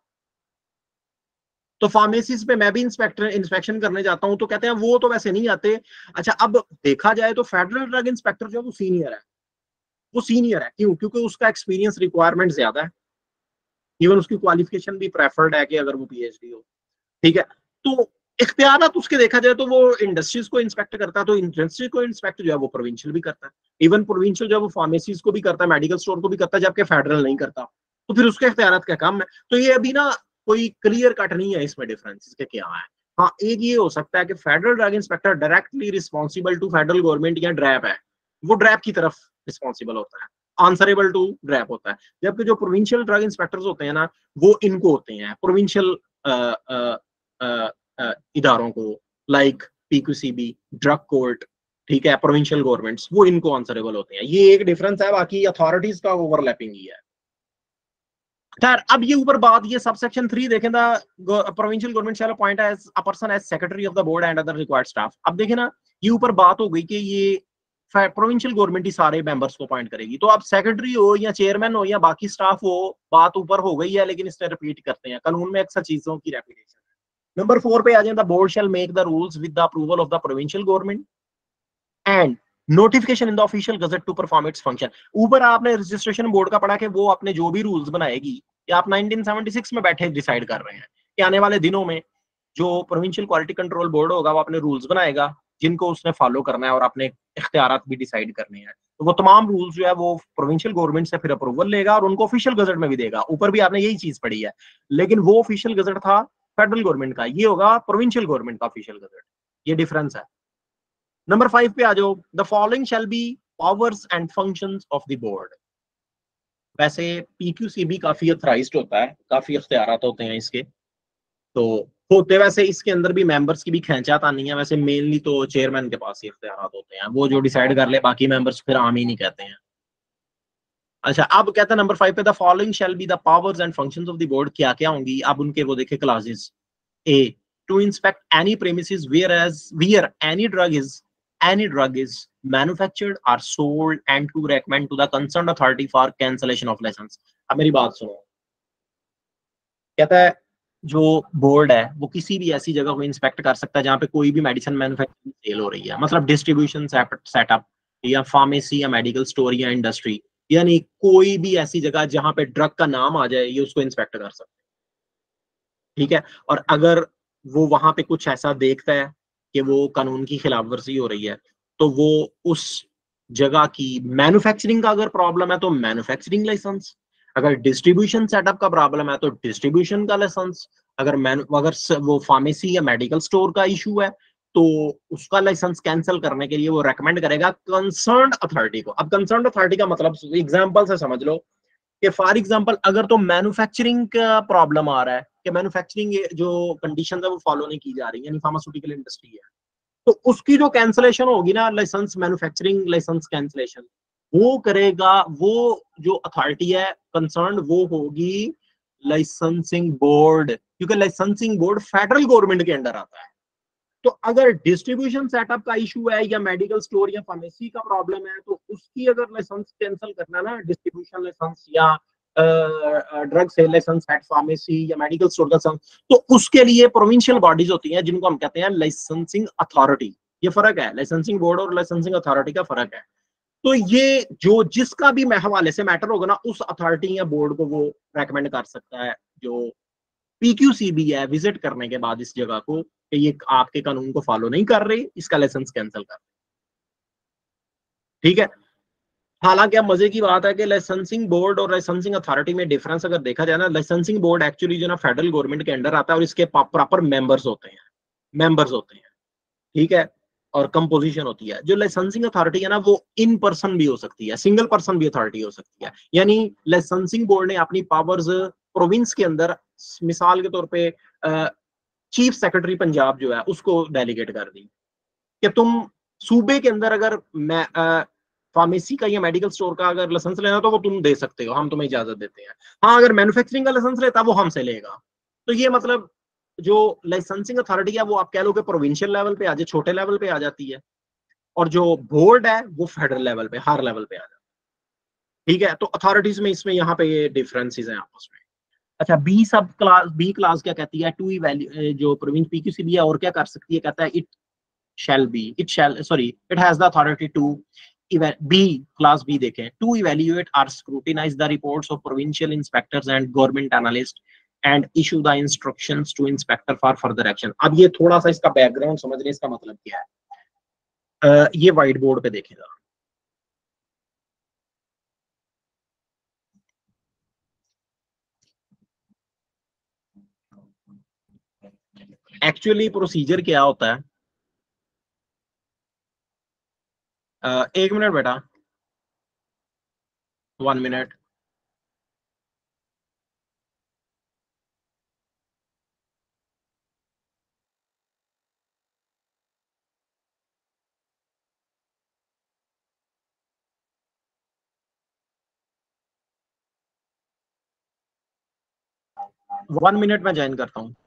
तो फार्मेसीज पे मैं भी इंस्पेक्शन करने जाता हूँ, तो कहते हैं वो तो वैसे नहीं आते। अच्छा, अब देखा जाए तो फेडरल ड्रग इंस्पेक्टर जो है वो सीनियर है, वो सीनियर है। क्यों? क्योंकि उसका एक्सपीरियंस रिक्वायरमेंट ज्यादा है, इवन उसकी क्वालिफिकेशन भी प्रेफर्ड है कि अगर वो पीएचडी हो। ठीक है, तो इख्तियारात उसके देखा जाए तो वो इंडस्ट्रीज को इंस्पेक्ट करता है, तो इंडस्ट्री को इंस्पेक्ट जो है वो प्रोविंशियल भी करता है, इवन प्रोविंशियल जो है वो फार्मेसीज को भी करता है, मेडिकल स्टोर को भी करता है, जबकि फेडरल नहीं करता। तो फिर उसके इख्तियारात क्या काम है? तो ये अभी ना कोई क्लियर कट नहीं है इसमें डिफरेंस इसके क्या है। हाँ, एक ये हो सकता है कि federal drug inspector directly responsible to federal government या ड्रैप है, वो ड्रैप की तरफ रिस्पॉन्सिबल होता है, आंसरेबल टू ड्रैप होता है। जबकि जो प्रोविंशियल ड्रग इंस्पेक्टर्स होते हैं ना, वो इनको होते हैं प्रोविंशियल इदारों को, लाइक पीक्यूसीबी, ड्रग कोर्ट, ठीक है, प्रोविंशियल गवर्नमेंट्स, वो इनको आंसरेबल होते हैं। ये एक डिफरेंस है, बाकी अथॉरिटीज का ओवरलैपिंग ही है। खैर, अब ये ऊपर बात, ये सबसेक्शन 3 देखें, the provincial government shall appoint as a person as secretary of the board and other required staff. अब देखें ना, ये ऊपर बात हो गई कि ये प्रोविंशियल गवर्नमेंट ही सारे मेंबर्स को अपॉइंट करेगी, तो अब सेक्रेटरी हो या चेयरमैन हो या बाकी स्टाफ हो, बात ऊपर हो गई है, लेकिन इसने रिपीट करते हैं, कानून में अक्सर चीजों की रेपिटेशन है। नंबर 4 पे आ जाए, the board shall make the rules with the approval of the provincial government and notification in the official gazette to perform its function. ऊपर आपने रजिस्ट्रेशन बोर्ड का पढ़ा कि वो अपने जो भी रूल्स बनाएगी, या आप 1976 में बैठे डिसाइड कर रहे हैं कि आने वाले दिनों में जो प्रोविंशियल क्वालिटी कंट्रोल बोर्ड होगा वो अपने रूल्स बनाएगा जिनको उसने फॉलो करना है और अपने इख्तियारात भी डिसाइड करने हैं। तो वो तमाम रूल्स जो है वो प्रोविंशियल गवर्नमेंट से फिर अप्रूवल लेगा और उनको ऑफिशियल गजट में भी देगा। ऊपर भी आपने यही चीज पढ़ी है, लेकिन वो ऑफिशियल गजट था फेडरल गवर्नमेंट का, ये होगा प्रोविंशियल गवर्नमेंट का ऑफिशियल गजट। ये डिफरेंस है। नंबर 5 पे आ जाओ, the following shall be powers and functions of the board. वैसे पीक्यूसीबी काफी अथराइज्ड होता है, काफी इख्तियारात होते हैं इसके, तो होते वैसे इसके अंदर भी मेंबर्स की भी खींचातानी है, वैसे मेनली तो चेयरमैन के पास ही इख्तियारात होते हैं, वो जो डिसाइड कर ले, बाकी मेंबर्स फिर आम ही नहीं कहते हैं। अच्छा, अब कहता है नंबर 5 पे, the following shall be the powers and functions of the board. क्या क्या होंगी अब उनके, वो देखे classes. A, to inspect any premises where any drug is manufactured or sold and to recommend to the concerned authority for cancellation of license। अब मेरी बात सुनो, कहता है जो बोर्ड है वो किसी भी ऐसी जगह को इंस्पेक्ट कर सकता है जहां पे कोई भी मेडिसिन मैन्युफैक्चरिंग सेल हो रही है, मतलब डिस्ट्रीब्यूशन सेटअप या फार्मेसी या मेडिकल स्टोर या इंडस्ट्री, यानी कोई भी ऐसी जगह जहां पे ड्रग का नाम आ जाए, ये उसको इंस्पेक्ट कर सकते हैं। ठीक है, और अगर वो वहां पे कुछ ऐसा देखता है कि वो कानून की खिलाफवर्जी हो रही है, तो वो उस जगह की मैन्युफैक्चरिंग का अगर प्रॉब्लम है तो मैन्युफैक्चरिंग लाइसेंस, अगर डिस्ट्रीब्यूशन सेटअप का प्रॉब्लम है तो डिस्ट्रीब्यूशन का लाइसेंस, अगर वो फार्मेसी या मेडिकल स्टोर का इशू है तो उसका लाइसेंस कैंसिल करने के लिए वो रेकमेंड करेगा कंसर्न्ड अथॉरिटी को। अब कंसर्न्ड अथॉरिटी का मतलब एग्जांपल से समझ लो कि फॉर एग्जांपल अगर तो मैन्युफैक्चरिंग का प्रॉब्लम आ रहा है कि मैन्युफैक्चरिंग जो कंडीशन है वो फॉलो नहीं की जा रही, यानी फार्मास्यूटिकल इंडस्ट्री है, तो उसकी जो कैंसलेशन होगी ना, लाइसेंस, मैन्युफैक्चरिंग लाइसेंस कैंसलेशन, वो करेगा वो जो अथॉरिटी है कंसर्न, वो होगी लाइसेंसिंग बोर्ड, क्योंकि लाइसेंसिंग बोर्ड फेडरल गवर्नमेंट के अंडर आता है। तो अगर डिस्ट्रीब्यूशन सेटअप का इशू है या मेडिकल स्टोर या फार्मेसी का प्रॉब्लम है, तो उसकी अगर लाइसेंस कैंसिल करना ना, डिस्ट्रीब्यूशन लाइसेंस या drug sale licence at pharmacy या मेडिकल स्टोर का लाइसेंस, तो उसके लिए प्रोविंशियल बॉडीज होती हैं जिनको हम कहते हैं लाइसेंसिंग अथॉरिटी। ये फर्क है, लाइसेंसिंग बोर्ड और लाइसेंसिंग अथॉरिटी का फर्क है। तो ये जो जिसका भी हवाले से मैटर होगा ना, उस अथॉरिटी या बोर्ड को वो रेकमेंड कर सकता है जो पीक्यूसीबी है विजिट करने के बाद इस जगह को, कि ये आपके कानून को फॉलो नहीं कर रही, इसका लाइसेंस कैंसिल कर। ठीक है, हालांकि अब मजे की बात है कि लाइसेंसिंग बोर्ड और लाइसेंसिंग अथॉरिटी में डिफरेंस अगर देखा जाए ना, लाइसेंसिंग बोर्ड एक्चुअली जो ना फेडरल गवर्नमेंट के अंडर आता है और इसके प्रॉपर मेंबर्स होते हैं। ठीक है, और कंपोजिशन होती है। जो लाइसेंसिंग अथॉरिटी है ना, वो इन पर्सन भी हो सकती है, सिंगल पर्सन भी अथॉरिटी हो सकती है, यानी लाइसेंसिंग बोर्ड ने अपनी पावर्स प्रोविंस के अंदर, मिसाल के तौर पे चीफ सेक्रेटरी पंजाब जो है उसको डेलीगेट कर दी कि तुम सूबे के अंदर अगर फार्मेसी का या मेडिकल स्टोर का अगर लाइसेंस लेना तो वो तुम दे सकते हो, हम तुम्हें इजाजत देते हैं। हाँ, अगर मैन्युफैक्चरिंग का लाइसेंस लेता वो हमसे लेगा। तो ये मतलब जो लाइसेंसिंग अथॉरिटी है वो आप कह लो कि प्रोविंशियल लेवल पे आ जाए, छोटे लेवल पे आ जाती है, और जो बोर्ड है वो फेडरल लेवल पे, हर लेवल पे आ जाती है। ठीक है, तो अथॉरिटीज में इसमें यहाँ पे ये डिफरेंसेस हैं आपस में। अच्छा, बी क्लास क्या कहती है, टू वैल्यू जो प्रोविंस पीक्यूसीबी है और क्या कर सकती है, कहता है it has the authority to B, class B देखें, टू इवेल्युएट और scrutinise the reports of provincial inspectors and government analyst and issue the instructions to inspector for further action. अब ये थोड़ा सा इसका बैकग्राउंड समझने, इसका मतलब क्या है। ये व्हाइट बोर्ड पे देखेगा, एक्चुअली प्रोसीजर क्या होता है। 1 मिनट बेटा, 1 मिनट। वन मिनट में ज्वाइन करता हूँ।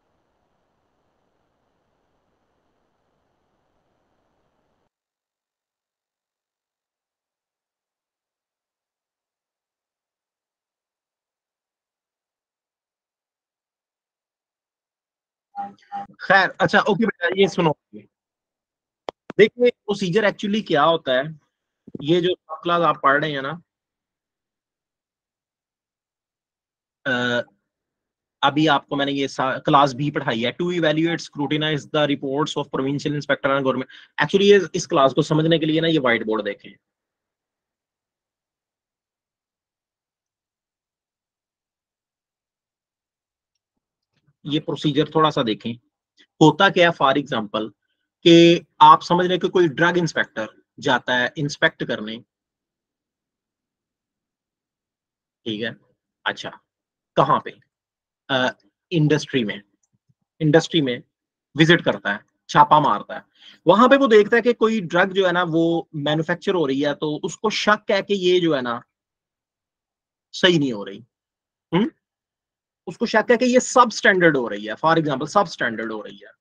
खैर अच्छा ओके बेटा, ये सुनो, देखिए प्रोसीजर एक्चुअली क्या होता है। ये जो क्लास आप पढ़ रहे हैं ना, अभी आपको मैंने ये क्लास बी पढ़ाई है, to evaluate scrutinise the reports of provincial inspector and government. Actually ये इस क्लास को समझने के लिए ना ये व्हाइट बोर्ड देखें। ये प्रोसीजर थोड़ा सा देखें, होता क्या है। फॉर एग्जांपल कि आप समझ रहे हैं कि कोई ड्रग इंस्पेक्टर जाता है इंस्पेक्ट करने, ठीक है। अच्छा, कहाँ पे? इंडस्ट्री में, इंडस्ट्री में विजिट करता है, छापा मारता है। वहां पे वो देखता है कि कोई ड्रग जो है ना वो मैन्युफैक्चर हो रही है, तो उसको शक है कि ये जो है ना सही नहीं हो रही। हुँ? उसको शक है कि ये सब स्टैंडर्ड हो रही है, फॉर एग्जांपल सब स्टैंडर्ड हो रही है,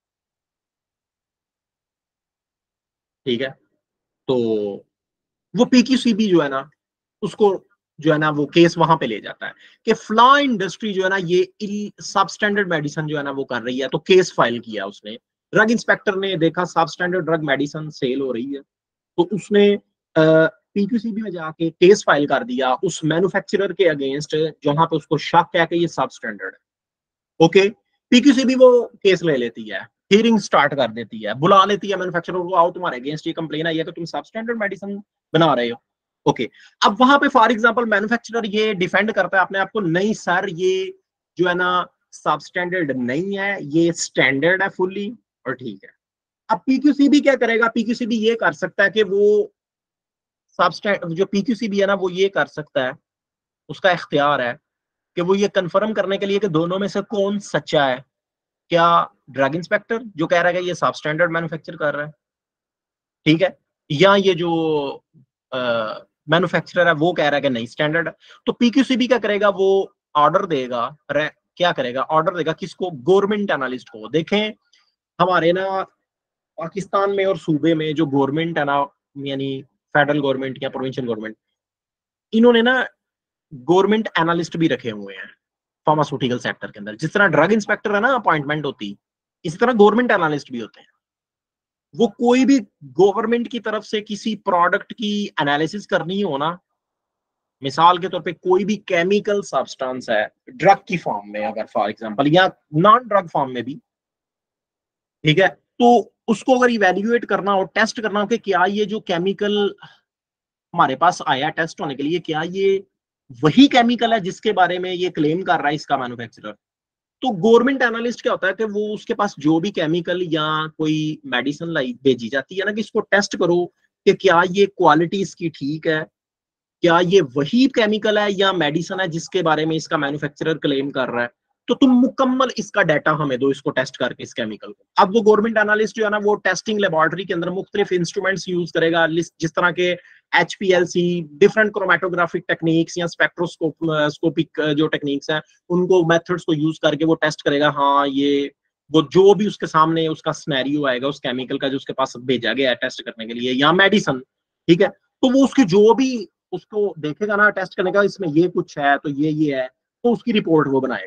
ठीक है। तो वो पीक्यूसीबी जो है ना, उसको जो है ना वो केस वहां पे ले जाता है कि फ्ला इंडस्ट्री जो है ना ये सब स्टैंडर्ड मेडिसिन जो है ना वो कर रही है, तो केस फाइल किया उसने। ड्रग इंस्पेक्टर ने देखा सब स्टैंडर्ड ड्रग मेडिसिन सेल हो रही है, तो उसने पीक्यूसीबी में जाके केस फाइल कर दिया उस मैन्युफैक्चरर के अगेंस्ट, जहां पे उसको शक है कि ये सब स्टैंडर्ड है। ओके, पीक्यूसीबी वो केस ले लेती है, हियरिंग स्टार्ट कर देती है, बुला लेती है मैन्युफैक्चरर को, आओ तुम्हारे अगेंस्ट ये कंप्लेन आई है कि तुम सब स्टैंडर्ड मेडिसिन बना रहे हो। ओके, अब वहां पे फॉर एग्जांपल मैन्युफैक्चरर ये डिफेंड करता है अपने आप को, नहीं सर ये जो है ना सब स्टैंडर्ड नहीं है, ये स्टैंडर्ड है फुल्ली, और ठीक है। अब पीक्यूसीबी क्या करेगा, पीक्यूसीबी ये कर सकता है कि वो सब जो पीक्यूसीबी है ना वो ये कर सकता है, उसका इख्तियार है कि वो ये कंफर्म करने के लिए कि दोनों में से कौन सच्चा है। क्या ड्रग इंस्पेक्टर जो कह रहा है कि ये सब स्टैंडर्ड मैन्युफैक्चर कर रहा है, ठीक है, या ये जो मैन्युफैक्चरर है वो कह रहा है कि नहीं स्टैंडर्ड है। तो पीक्यूसीबी क्या करेगा, वो ऑर्डर देगा, क्या करेगा, ऑर्डर देगा किसको, गवर्नमेंट एनालिस्ट को। देखें हमारे ना पाकिस्तान में और सूबे में जो गवर्नमेंट है ना, यानी फेडरल गवर्नमेंट या प्रोविंशियल गवर्नमेंट, इन्होंने ना गवर्नमेंट एनालिस्ट भी रखे हुए हैं फार्मास्यूटिकल सेक्टर के अंदर। जिस तरह ड्रग इंस्पेक्टर है ना अपॉइंटमेंट होती, इसी तरह गवर्नमेंट एनालिस्ट भी होते हैं। वो कोई भी गवर्नमेंट की तरफ से किसी प्रोडक्ट की एनालिसिस करनी हो ना, मिसाल के तौर पे कोई भी केमिकल सब्सटेंस है ड्रग की फॉर्म में, अगर फॉर एग्जांपल, या नॉन ड्रग फॉर्म में भी, ठीक है, तो उसको अगर इवेल्युएट करना हो, टेस्ट करना हो कि क्या ये जो केमिकल हमारे पास आया टेस्ट होने के लिए, क्या ये वही केमिकल है जिसके बारे में ये क्लेम कर रहा है इसका मैन्युफैक्चरर। तो गवर्नमेंट एनालिस्ट क्या होता है कि वो उसके पास जो भी केमिकल या कोई मेडिसिन लाई भेजी जाती है ना कि इसको टेस्ट करो कि क्या ये क्वालिटी इसकी ठीक है, क्या ये वही केमिकल है या मेडिसिन है जिसके बारे में इसका मैन्युफैक्चरर क्लेम कर रहा है, तो तुम मुकम्मल इसका डाटा हमें दो, इसको टेस्ट करके इस केमिकल को। अब वो गवर्नमेंट एनालिस्ट जो है ना वो टेस्टिंग लेबोरेटरी के अंदर मुख्तलिफ इंस्ट्रूमेंट्स यूज करेगा, जिस तरह के HPLC, डिफरेंट क्रोमेटोग्राफिक टेक्निक्स या स्पेक्ट्रोस्कोपिक जो टेक्निक्स हैं, उनको मेथड्स को यूज करके वो टेस्ट करेगा। हाँ ये वो जो भी उसके सामने उसका सिनेरियो आएगा उस केमिकल का जो उसके पास भेजा गया है टेस्ट करने के लिए या मेडिसिन, ठीक है, तो वो उसकी जो भी उसको देखेगा ना टेस्ट करने का, इसमें ये कुछ है तो ये है, तो उसकी रिपोर्ट वो बनाएगा।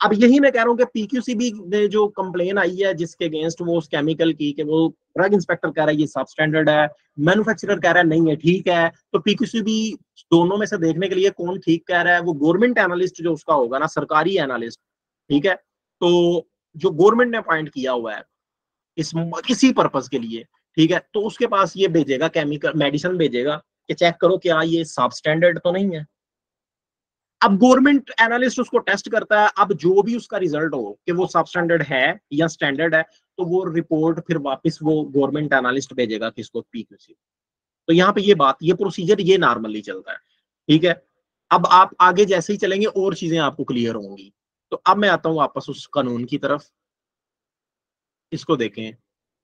अब यही मैं कह रहा हूँ कि पीक्यूसीबी ने जो कंप्लेन आई है जिसके अगेंस्ट वो उस केमिकल की, कि वो ड्रग इंस्पेक्टर कह रहा है ये सब स्टैंडर्ड है, मैन्युफैक्चरर कह रहा है नहीं है ठीक है, तो पीक्यूसीबी दोनों में से देखने के लिए कौन ठीक कह रहा है, वो गवर्नमेंट एनालिस्ट जो उसका होगा ना, सरकारी एनालिस्ट, ठीक है, तो जो गवर्नमेंट ने अपॉइंट किया हुआ है इस किसी पर्पज के लिए, ठीक है, तो उसके पास ये भेजेगा, केमिकल मेडिसिन भेजेगा कि चेक करो क्या ये सब स्टैंडर्ड तो नहीं है। अब गवर्नमेंट एनालिस्ट उसको टेस्ट करता है, अब जो भी उसका रिजल्ट हो कि वो सब स्टैंडर्ड है या स्टैंडर्ड है, तो वो रिपोर्ट फिर वापस वो गवर्नमेंट एनालिस्ट भेजेगा किसको, पीक्यूसी। तो यहाँ पे ये बात, ये प्रोसीजर ये नॉर्मली चलता है, ठीक है। अब आप आगे जैसे ही चलेंगे और चीजें आपको क्लियर होंगी। तो अब मैं आता हूं वापस उस कानून की तरफ, इसको देखें।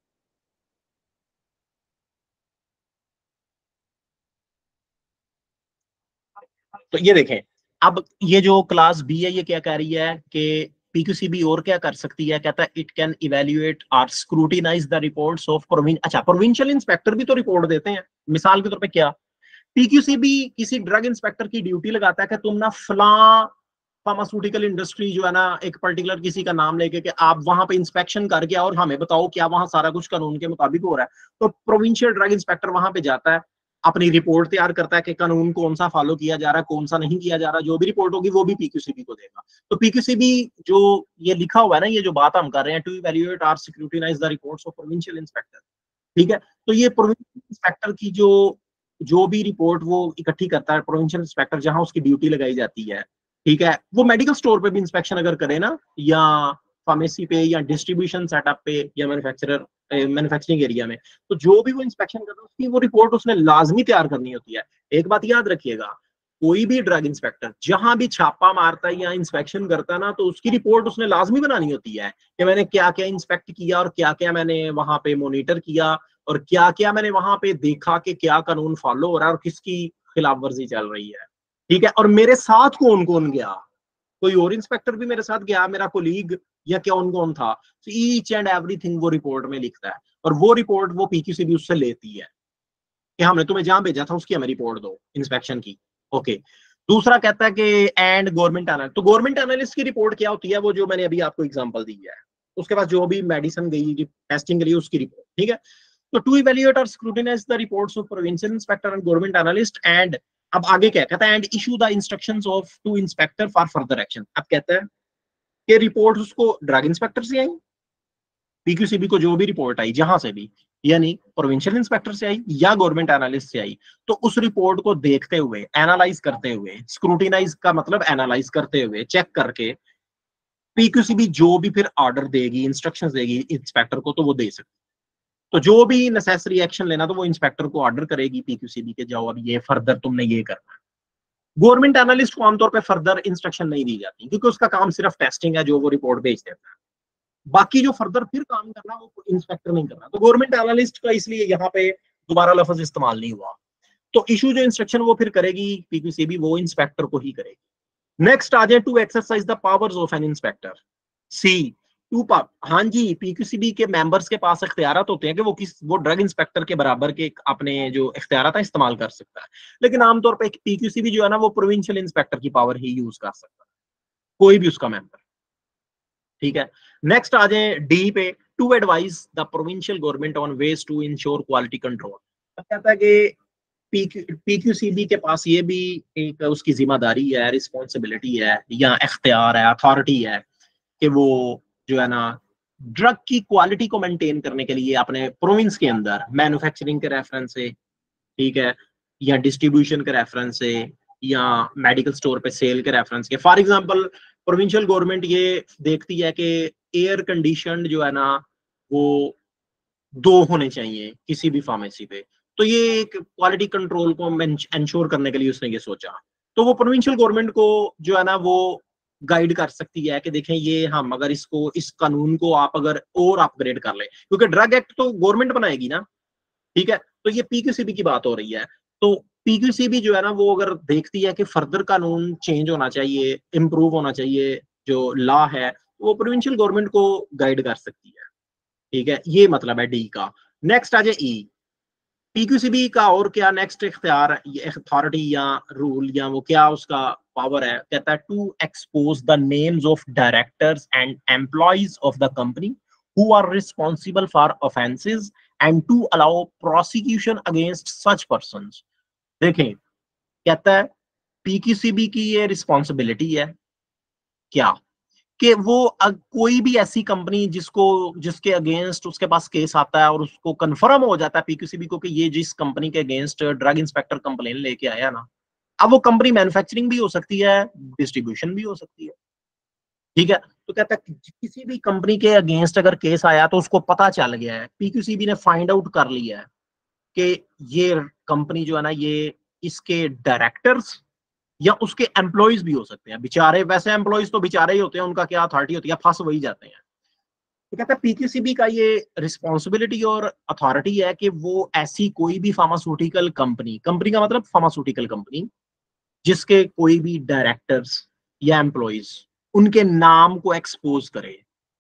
तो ये देखें, अब ये जो क्लास बी है ये क्या कह रही है कि पीक्यूसीबी और क्या कर सकती है, कहता है इट कैन इवेल्युएट और स्क्रूटिनाइज द रिपोर्ट्स ऑफ अच्छा प्रोविंशियल इंस्पेक्टर भी तो रिपोर्ट देते हैं, मिसाल के तौर पे क्या, पीक्यूसीबी किसी ड्रग इंस्पेक्टर की ड्यूटी लगाता है कि तुम ना फला फार्मास्यूटिकल इंडस्ट्री जो है ना, एक पर्टिकुलर किसी का नाम लेके कि आप वहां पे इंस्पेक्शन करके और हमें बताओ क्या वहां सारा कुछ कानून के मुताबिक हो रहा है। तो प्रोविंशियल ड्रग इंस्पेक्टर वहां पे जाता है, अपनी रिपोर्ट तैयार करता है कि कानून कौन सा फॉलो किया जा रहा है, कौन सा नहीं किया जा रहा, जो भी रिपोर्ट होगी वो भी पीक्यूसीबी को देगा। तो पीक्यूसीबी जो ये लिखा हुआ है ना, ये जो बात हम कर रहे हैं, टू इवैल्यूएट और scrutinise the reports of provincial inspector, ठीक है, तो ये प्रोविंशियल इंस्पेक्टर की जो जो भी रिपोर्ट वो इकट्ठी करता है, प्रोविंशियल इंस्पेक्टर जहां उसकी ड्यूटी लगाई जाती है, ठीक है, वो मेडिकल स्टोर पे भी इंस्पेक्शन अगर करे ना, या फार्मेसी पे या डिस्ट्रीब्यूशन सेटअप पे या मैन्युफैक्चरिंग एरिया में, तो जो भी वो इंस्पेक्शन कर रहा है उसकी वो रिपोर्ट उसने लाजमी तैयार करनी होती है। एक बात याद रखिएगा, कोई भी ड्रग इंस्पेक्टर जहां भी छापा मारता है या इंस्पेक्शन करता है ना, तो उसकी रिपोर्ट उसने लाजमी बनानी होती है कि मैंने क्या क्या इंस्पेक्ट किया और क्या क्या मैंने वहां पे मॉनिटर किया और क्या क्या मैंने वहां पे देखा कि क्या कानून फॉलो हो रहा है और किसकी खिलाफ वर्जी चल रही है, ठीक है, और मेरे साथ कौन कौन गया, कोई और इंस्पेक्टर भी मेरे साथ गया, मेरा कोलीग, या कौन कौन था, तो ईच एंड एवरीथिंग वो रिपोर्ट में लिखता है, और वो रिपोर्ट वो पीक्यूसी भी उससे लेती है कि हमने तुम्हें जहां भेजा था उसकी हमें रिपोर्ट दो इंस्पेक्शन की। ओके, दूसरा कहता है कि एंड गवर्नमेंट एनालिस्ट, तो गवर्नमेंट एनालिस्ट की रिपोर्ट क्या होती है, वो जो मैंने अभी आपको एग्जांपल दी है, उसके पास जो भी मेडिसिन गई टेस्टिंग के लिए उसकी रिपोर्ट, ठीक है। तो टू इवैल्यूएट और scrutinise the reports of provincial inspector and government analyst and, अब आगे क्या कहता है, and issue the instructions of to inspector for further action. अब कहता है कि रिपोर्ट उसको ड्रग इंस्पेक्टर से आई, पीक्यूसीबी को जो भी रिपोर्ट आई जहां से भी, यानी प्रोविंशियल इंस्पेक्टर से आई या गवर्नमेंट एनालिस्ट से आई, तो उस रिपोर्ट को देखते हुए, एनालाइज करते हुए, स्क्रूटिनाइज का मतलब एनालाइज करते हुए, चेक करके, पीक्यूसीबी जो भी फिर ऑर्डर देगी, इंस्ट्रक्शंस देगी इंस्पेक्टर को, तो वो दे सकती। तो जो भी नेसेसरी एक्शन लेना तो वो इंस्पेक्टर को ऑर्डर करेगी पीक्यूसीबी के, जाओ अब ये फर्दर तुमने ये करना है। गवर्नमेंट एनालिस्ट को आमतौर पर फर्दर इंस्ट्रक्शन नहीं दी जाती क्योंकि उसका काम सिर्फ टेस्टिंग है, जो वो रिपोर्ट भेज देता है, बाकी जो फर्दर फिर काम करना वो इंस्पेक्टर नहीं करना। तो गवर्नमेंट एनालिस्ट का इसलिए यहाँ पे दोबारा लफ्ज इस्तेमाल नहीं हुआ। तो इशू जो इंस्ट्रक्शन वो फिर करेगी पीक्यूसीबी, वो इंस्पेक्टर को ही करेगी। नेक्स्ट आ जाए, to exercise the powers of an inspector, C to हाँ जी, पीक्यूसीबी के मेंबर्स के पास इख्तियारात होते हैं कि वो ड्रग इंस्पेक्टर के बराबर के अपने जो इख्तियारात है इस्तेमाल कर सकता है, लेकिन आमतौर पर पीक्यूसीबी जो है ना वो प्रोविंशियल इंस्पेक्टर की पावर ही यूज कर सकता है, कोई भी उसका मेंबर, ठीक है। नेक्स्ट आ जाए डी पे, to advise the provincial government on ways to ensure quality control. कहता है कि पीक्यूसीबी के पास ये भी एक उसकी जिम्मेदारी है, रिस्पॉन्सिबिलिटी है या इख्तियार है, अथॉरिटी है कि वो जो है ना ड्रग की क्वालिटी को मेंटेन करने के लिए अपने प्रोविंस के अंदर मैन्युफैक्चरिंग के रेफरेंस से, ठीक है, या डिस्ट्रीब्यूशन के रेफरेंस से या मेडिकल स्टोर पे सेल के रेफरेंस के, फॉर एग्जांपल प्रोविंशियल गवर्नमेंट ये देखती है कि एयर कंडीशन जो है ना वो 2 होने चाहिए किसी भी फार्मेसी पे, तो ये एक क्वालिटी कंट्रोल को इंश्योर करने के लिए उसने ये सोचा। तो वो प्रोविंशियल गवर्नमेंट को जो है ना वो गाइड कर सकती है कि देखें ये हम अगर इसको, इस कानून को आप अगर और अपग्रेड कर ले, क्योंकि ड्रग एक्ट तो गवर्नमेंट बनाएगी ना, ठीक है, तो ये पीक्यूसीबी की बात हो रही है। तो पीक्यूसीबी जो है ना वो अगर देखती है कि फर्दर कानून चेंज होना चाहिए, इंप्रूव होना चाहिए, जो लॉ है, वो प्रोविंशियल गवर्नमेंट को गाइड कर सकती है, ठीक है, ये मतलब है डी का। नेक्स्ट आ जाए ई, पीक्यूसीबी का और क्या नेक्स्ट इख्तियार, अथॉरिटी या रूल या वो क्या उसका पावर है, कहता है to expose the names of directors and employees of the company who are responsible for offences and to allow prosecution against such persons. देखें, कहता है पीक्यूसीबी की ये रिस्पॉन्सिबिलिटी है क्या, कि वो कोई भी ऐसी कंपनी जिसके अगेंस्ट उसके पास केस आता है और उसको कंफर्म हो जाता है पीक्यूसीबी को कि ये जिस कंपनी के अगेंस्ट ड्रग इंस्पेक्टर कंप्लेन लेके आया ना, अब वो कंपनी मैन्युफैक्चरिंग भी हो सकती है, डिस्ट्रीब्यूशन भी हो सकती है, ठीक है। तो कहता है कि किसी भी कंपनी के अगेंस्ट अगर केस आया तो उसको पता चल गया है, पीक्यूसीबी ने फाइंड आउट कर लिया है कि ये कंपनी जो है ना, ये इसके डायरेक्टर्स या उसके एम्प्लॉइज भी हो सकते हैं। बेचारे, वैसे एम्प्लॉइज तो बेचारे ही होते हैं, उनका क्या अथॉरिटी होती है, फंस वही जाते हैं। तो कहता है पीक्यूसीबी का ये रिस्पॉन्सिबिलिटी और अथॉरिटी है कि वो ऐसी कोई भी फार्मास्यूटिकल कंपनी, कंपनी का मतलब फार्मास्यूटिकल कंपनी, जिसके कोई भी डायरेक्टर्स या एम्प्लॉइज उनके नाम को एक्सपोज करे,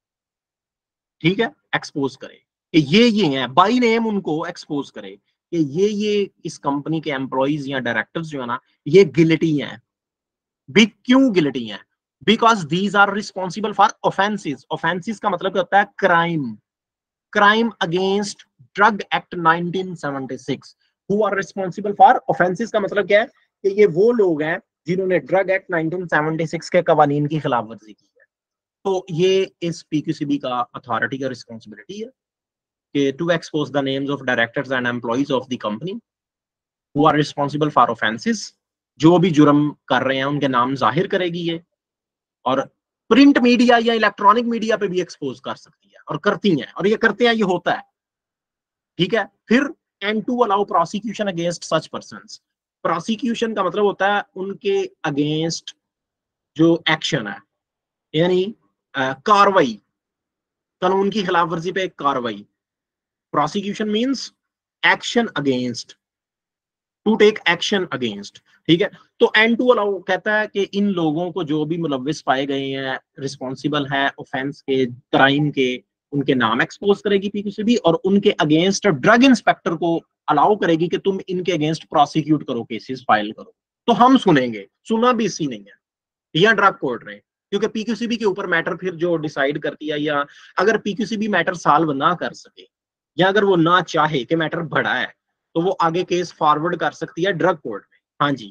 ठीक है, एक्सपोज करे कि ये हैं, बाई नेम उनको एक्सपोज करे कि ये इस कंपनी के एम्प्लॉइज या डायरेक्टर्स जो है ना, ये गिल्टी हैं। बिग क्यों गिल्टी हैं? Because these are responsible for offences. Offences का मतलब होता है crime, crime against drug act 1976। Who are responsible for offences का मतलब क्या है कि ये वो लोग हैं जिन्होंने ड्रग एक्ट 1976 के कवानीन की खिलाफ वर्जी की है। तो ये इस पीक्यूसीबी का अथॉरिटी का रिस्पॉन्सिबिलिटी है कि to expose the names of directors and employees of the company who are responsible for offences. जो भी जुर्म कर रहे हैं उनके नाम जाहिर करेगी ये, और प्रिंट मीडिया या इलेक्ट्रॉनिक मीडिया पे भी एक्सपोज कर सकती है और करती हैं, और ये करते हैं, ये होता है, ठीक है। फिर and to allow prosecution against such persons. Prosecution का मतलब होता है उनके अगेंस्ट जो एक्शन है, यानी कार्रवाई, कानून की खिलाफ वर्जी पे कार्रवाई। Prosecution means action against, to take action against, ठीक है। तो एंड टू अलाउ कहता है कि इन लोगों को जो भी मुलविस पाए गए हैं, रिस्पॉन्सिबल है ऑफेंस के, क्राइम के, उनके नाम एक्सपोज करेगी पीक्यूसीबी, और उनके अगेंस्ट ड्रग इंस्पेक्टर को अलाउ करेगी कि तुम इनके अगेंस्ट प्रोसिक्यूट करो, केसेस फाइल करो। तो हम सुनेंगे, सुना भी इसी नहीं है या ड्रग कोर्ट रहे, क्योंकि पीक्यूसीबी के ऊपर मैटर फिर जो डिसाइड करती है, या अगर पीक्यूसीबी मैटर सॉल्व ना कर सके, या अगर वो ना चाहे कि मैटर बड़ा है, तो वो आगे केस फॉरवर्ड कर सकती है ड्रग कोर्ट में। हाँ जी,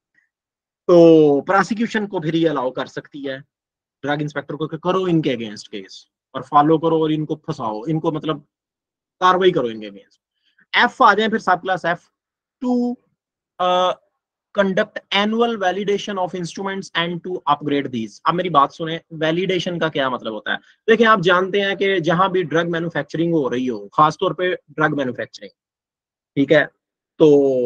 तो प्रोसिक्यूशन को फिर ये अलाउ कर सकती है ड्रग इंस्पेक्टर को कि करो इनके अगेंस्ट केस और फॉलो करो और इनको फंसाओ, इनको मतलब कार्रवाई करो इनके अगेंस्ट। एफ आ जाए फिर subclass F, to conduct annual validation of instruments and to upgrade these. अब मेरी बात सुने, वैलिडेशन का क्या मतलब होता है। देखिए, आप जानते हैं कि जहां भी ड्रग मैन्युफैक्चरिंग हो रही हो, खासतौर पे ड्रग मैन्युफैक्चरिंग, ठीक है, तो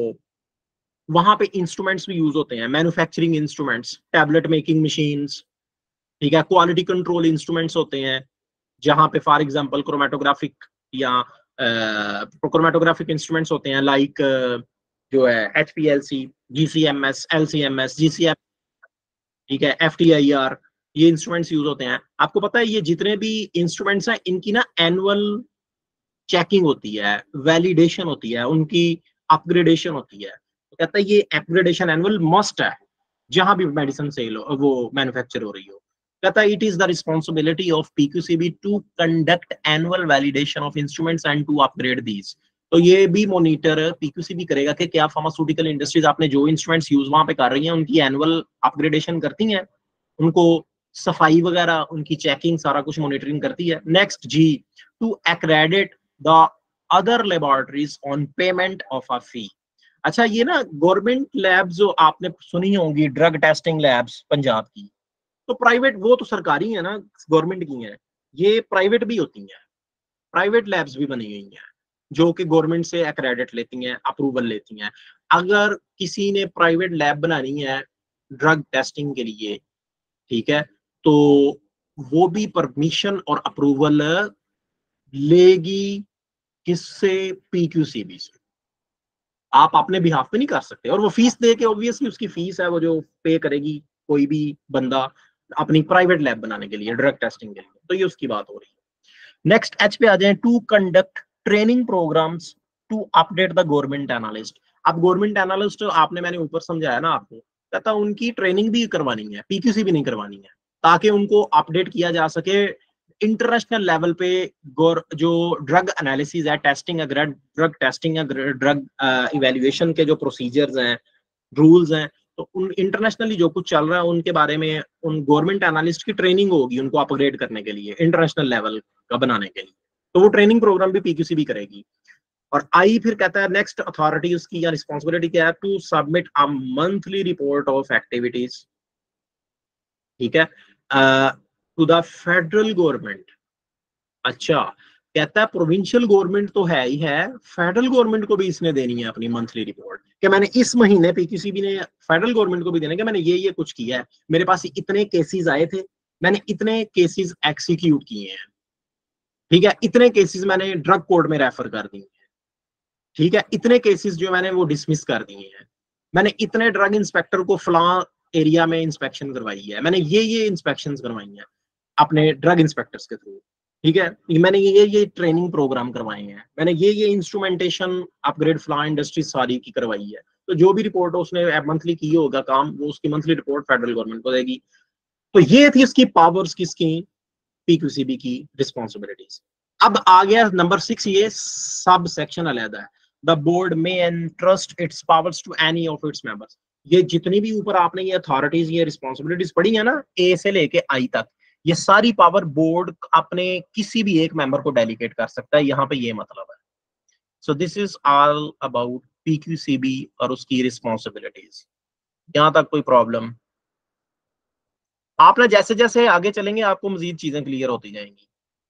वहां पे इंस्ट्रूमेंट्स भी यूज होते हैं, manufacturing instruments, tablet making machines, ठीक है, क्वालिटी कंट्रोल इंस्ट्रूमेंट्स होते हैं, जहां पे फॉर एग्जांपल क्रोमेटोग्राफिक या क्रोमेटोग्राफिक इंस्ट्रूमेंट्स होते हैं, लाइक जो है HPLC, GCMS, LCMS, GCM, ठीक है, FTIR, ये इंस्ट्रूमेंट्स यूज होते हैं। आपको पता है ये जितने भी इंस्ट्रूमेंट्स हैं, इनकी ना एनुअल चेकिंग होती है, वैलिडेशन होती है, उनकी अपग्रेडेशन होती है। तो कहता है ये अपग्रेडेशन एनुअल मस्ट है जहां भी मेडिसिन सेल हो, वो मैन्युफैक्चर हो रही हो। कहता है it is the responsibility of PQCB to conduct annual validation of instruments and to upgrade these. तो ये भी मॉनिटर पीक्यूसीबी करेगा कि क्या फार्मास्यूटिकल इंडस्ट्रीज आपने जो इंस्ट्रूमेंट्स यूज वहां पे कर रही हैं, उनकी एनुअल अपग्रेडेशन करती हैं, उनको सफाई वगैरह, उनकी चेकिंग, सारा कुछ मॉनिटरिंग करती है। Next G, to accredit the other laboratories on payment of a fee. अच्छा, ये ना गवर्नमेंट लैब जो आपने सुनी होंगी, ड्रग टेस्टिंग लैब्स पंजाब की, तो प्राइवेट, वो तो सरकारी है ना, गवर्नमेंट की है, ये प्राइवेट भी होती हैं, प्राइवेट लैब्स भी बनी हुई हैं जो कि गवर्नमेंट से एक्रेडिट लेती हैं, अप्रूवल लेती हैं। अगर किसी ने प्राइवेट लैब बनानी है ड्रग टेस्टिंग के लिए, ठीक है, तो वो भी परमिशन और अप्रूवल लेगी किससे? पीक्यूसीबी से। आप अपने बिहाफ पे नहीं कर सकते, और वो फीस दे के, ऑब्वियसली उसकी फीस है वो जो पे करेगी कोई भी बंदा अपनी प्राइवेट लैब बनाने के लिए, ड्रग टेस्टिंग के लिए। तो ये उसकी बात हो रही है। नेक्स्ट एच पे आ जाए, to conduct training programmes to update the government analyst. अब गवर्नमेंट एनालिस्ट आपने, मैंने ऊपर समझाया ना आपको, कहता उनकी ट्रेनिंग भी करवानी है, पीक्यूसी भी नहीं करवानी है, ताकि उनको अपडेट किया जा सके इंटरनेशनल लेवल पे। जो ड्रग एनालिसिस है, टेस्टिंग है, ड्रग टेस्टिंग है, ड्रग इवेल्युएशन के जो प्रोसीजर्स हैं, रूल्स हैं, तो उन इंटरनेशनली जो कुछ चल रहा है उनके बारे में उन गवर्नमेंट एनालिस्ट की ट्रेनिंग होगी उनको अपग्रेड करने के लिए, इंटरनेशनल लेवल का बनाने के लिए। तो वो ट्रेनिंग प्रोग्राम भी पीक्यूसी भी करेगी। और आई फिर कहता है नेक्स्ट अथॉरिटी उसकी या रिस्पॉन्सिबिलिटी क्या है, to submit a monthly report of activities, ठीक है, टू द फेडरल गवर्नमेंट। अच्छा, कहता है प्रोविंशियल गवर्नमेंट तो है ही है, फेडरल गवर्नमेंट को भी इसने देनी है अपनी मंथली रिपोर्ट, कि मैंने इस महीने पे किसी भी ने फेडरल गवर्नमेंट को भी देना है कि मैंने ये कुछ किया है, मेरे पास इतने केसेस आए थे, मैंने इतने केसेस एक्सिक्यूट किए हैं, ठीक है, इतने केसेस मैंने ड्रग कोर्ट में रेफर कर दिए, ठीक है, इतने केसेस जो मैंने वो डिसमिस कर दिए हैं, मैंने इतने ड्रग इंस्पेक्टर को फला एरिया में इंस्पेक्शन करवाई है, मैंने ये इंस्पेक्शन करवाई है अपने ड्रग इंस्पेक्टर्स के थ्रू, ठीक है, मैंने ये ट्रेनिंग प्रोग्राम करवाए हैं, मैंने ये इंस्ट्रूमेंटेशन अपग्रेड फला इंडस्ट्री सारी की करवाई है। तो जो भी रिपोर्ट उसने मंथली की होगा काम, वो उसकी मंथली रिपोर्ट फेडरल गवर्नमेंट को देगी। तो ये थी उसकी पावर्स, किसकी, पीक्यूसीबी की रिस्पॉन्सिबिलिटीज। अब आ गया नंबर 6, ये सब सेक्शन अलग है। द बोर्ड में entrust its powers to any of its members. ये जितनी भी ऊपर आपने ये अथॉरिटीज, ये रिस्पॉन्सिबिलिटीज पढ़ी है ना, ए से लेके आई तक, ये सारी पावर बोर्ड अपने किसी भी एक मेंबर को डेलीगेट कर सकता है, यहाँ पे ये मतलब है। So this is all about PQCB और उसकी रिस्पॉन्सिबिलिटीज। यहाँ तक कोई प्रॉब्लम? आप ना जैसे जैसे आगे चलेंगे आपको मजीद चीजें क्लियर होती जाएंगी।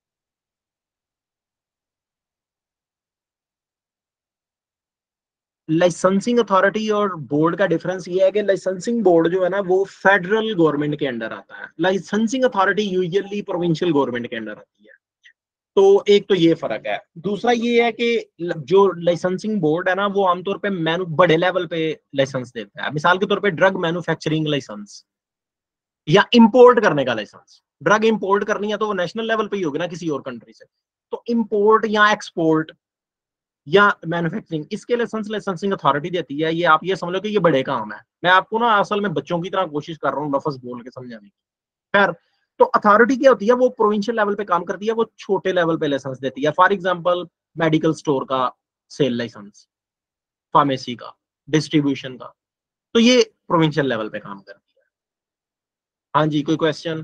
लाइसेंसिंग अथॉरिटी और बोर्ड का डिफरेंस ये है कि लाइसेंसिंग बोर्ड जो है ना वो फेडरल गवर्नमेंट के अंडर आता है, licensing authority usually provincial government के अंडर आती है। तो एक तो ये फर्क है। दूसरा ये है कि जो लाइसेंसिंग बोर्ड है ना वो आमतौर पे बड़े लेवल पे लाइसेंस देता है, मिसाल के तौर पे ड्रग मैन्युफैक्चरिंग लाइसेंस या इंपोर्ट करने का लाइसेंस। ड्रग इंपोर्ट करनी है तो वो नेशनल लेवल पे ही होगी ना किसी और कंट्री से, तो इंपोर्ट या एक्सपोर्ट या मैन्युफैक्चरिंग, इसके लाइसेंस लाइसेंसिंग अथॉरिटी देती है। ये आप ये समझ लो कि ये बड़े काम है, मैं आपको ना असल में बच्चों की तरह कोशिश कर रहा हूँ लफ्ज बोल के समझाने की। खैर, तो अथॉरिटी क्या होती है, वो प्रोविंशियल लेवल पे काम करती है, वो छोटे लेवल पे लाइसेंस देती है। फॉर एग्जाम्पल मेडिकल स्टोर का सेल लाइसेंस, फार्मेसी का, डिस्ट्रीब्यूशन का, तो ये प्रोविंशियल लेवल पे काम करती है। हाँ जी, कोई question?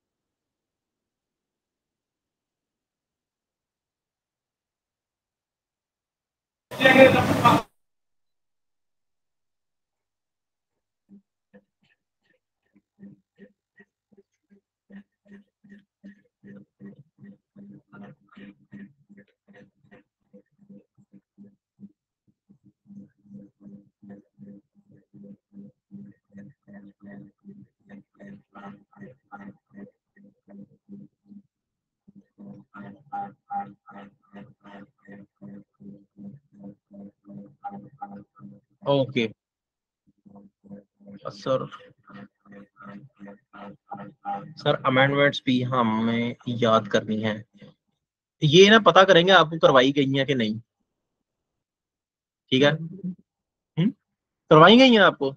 Okay sir, sir amendments भी हमें याद करनी है, ये ना पता करेंगे आपको करवाई गई है कि नहीं, ठीक है? करवाई गई हैं आपको?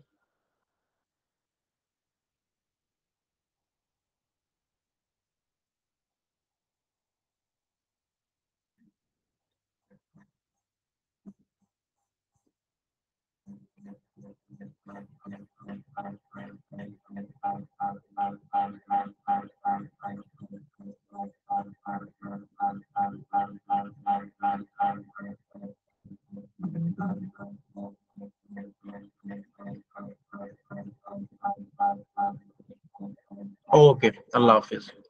ओके, अल्लाह हाफिज।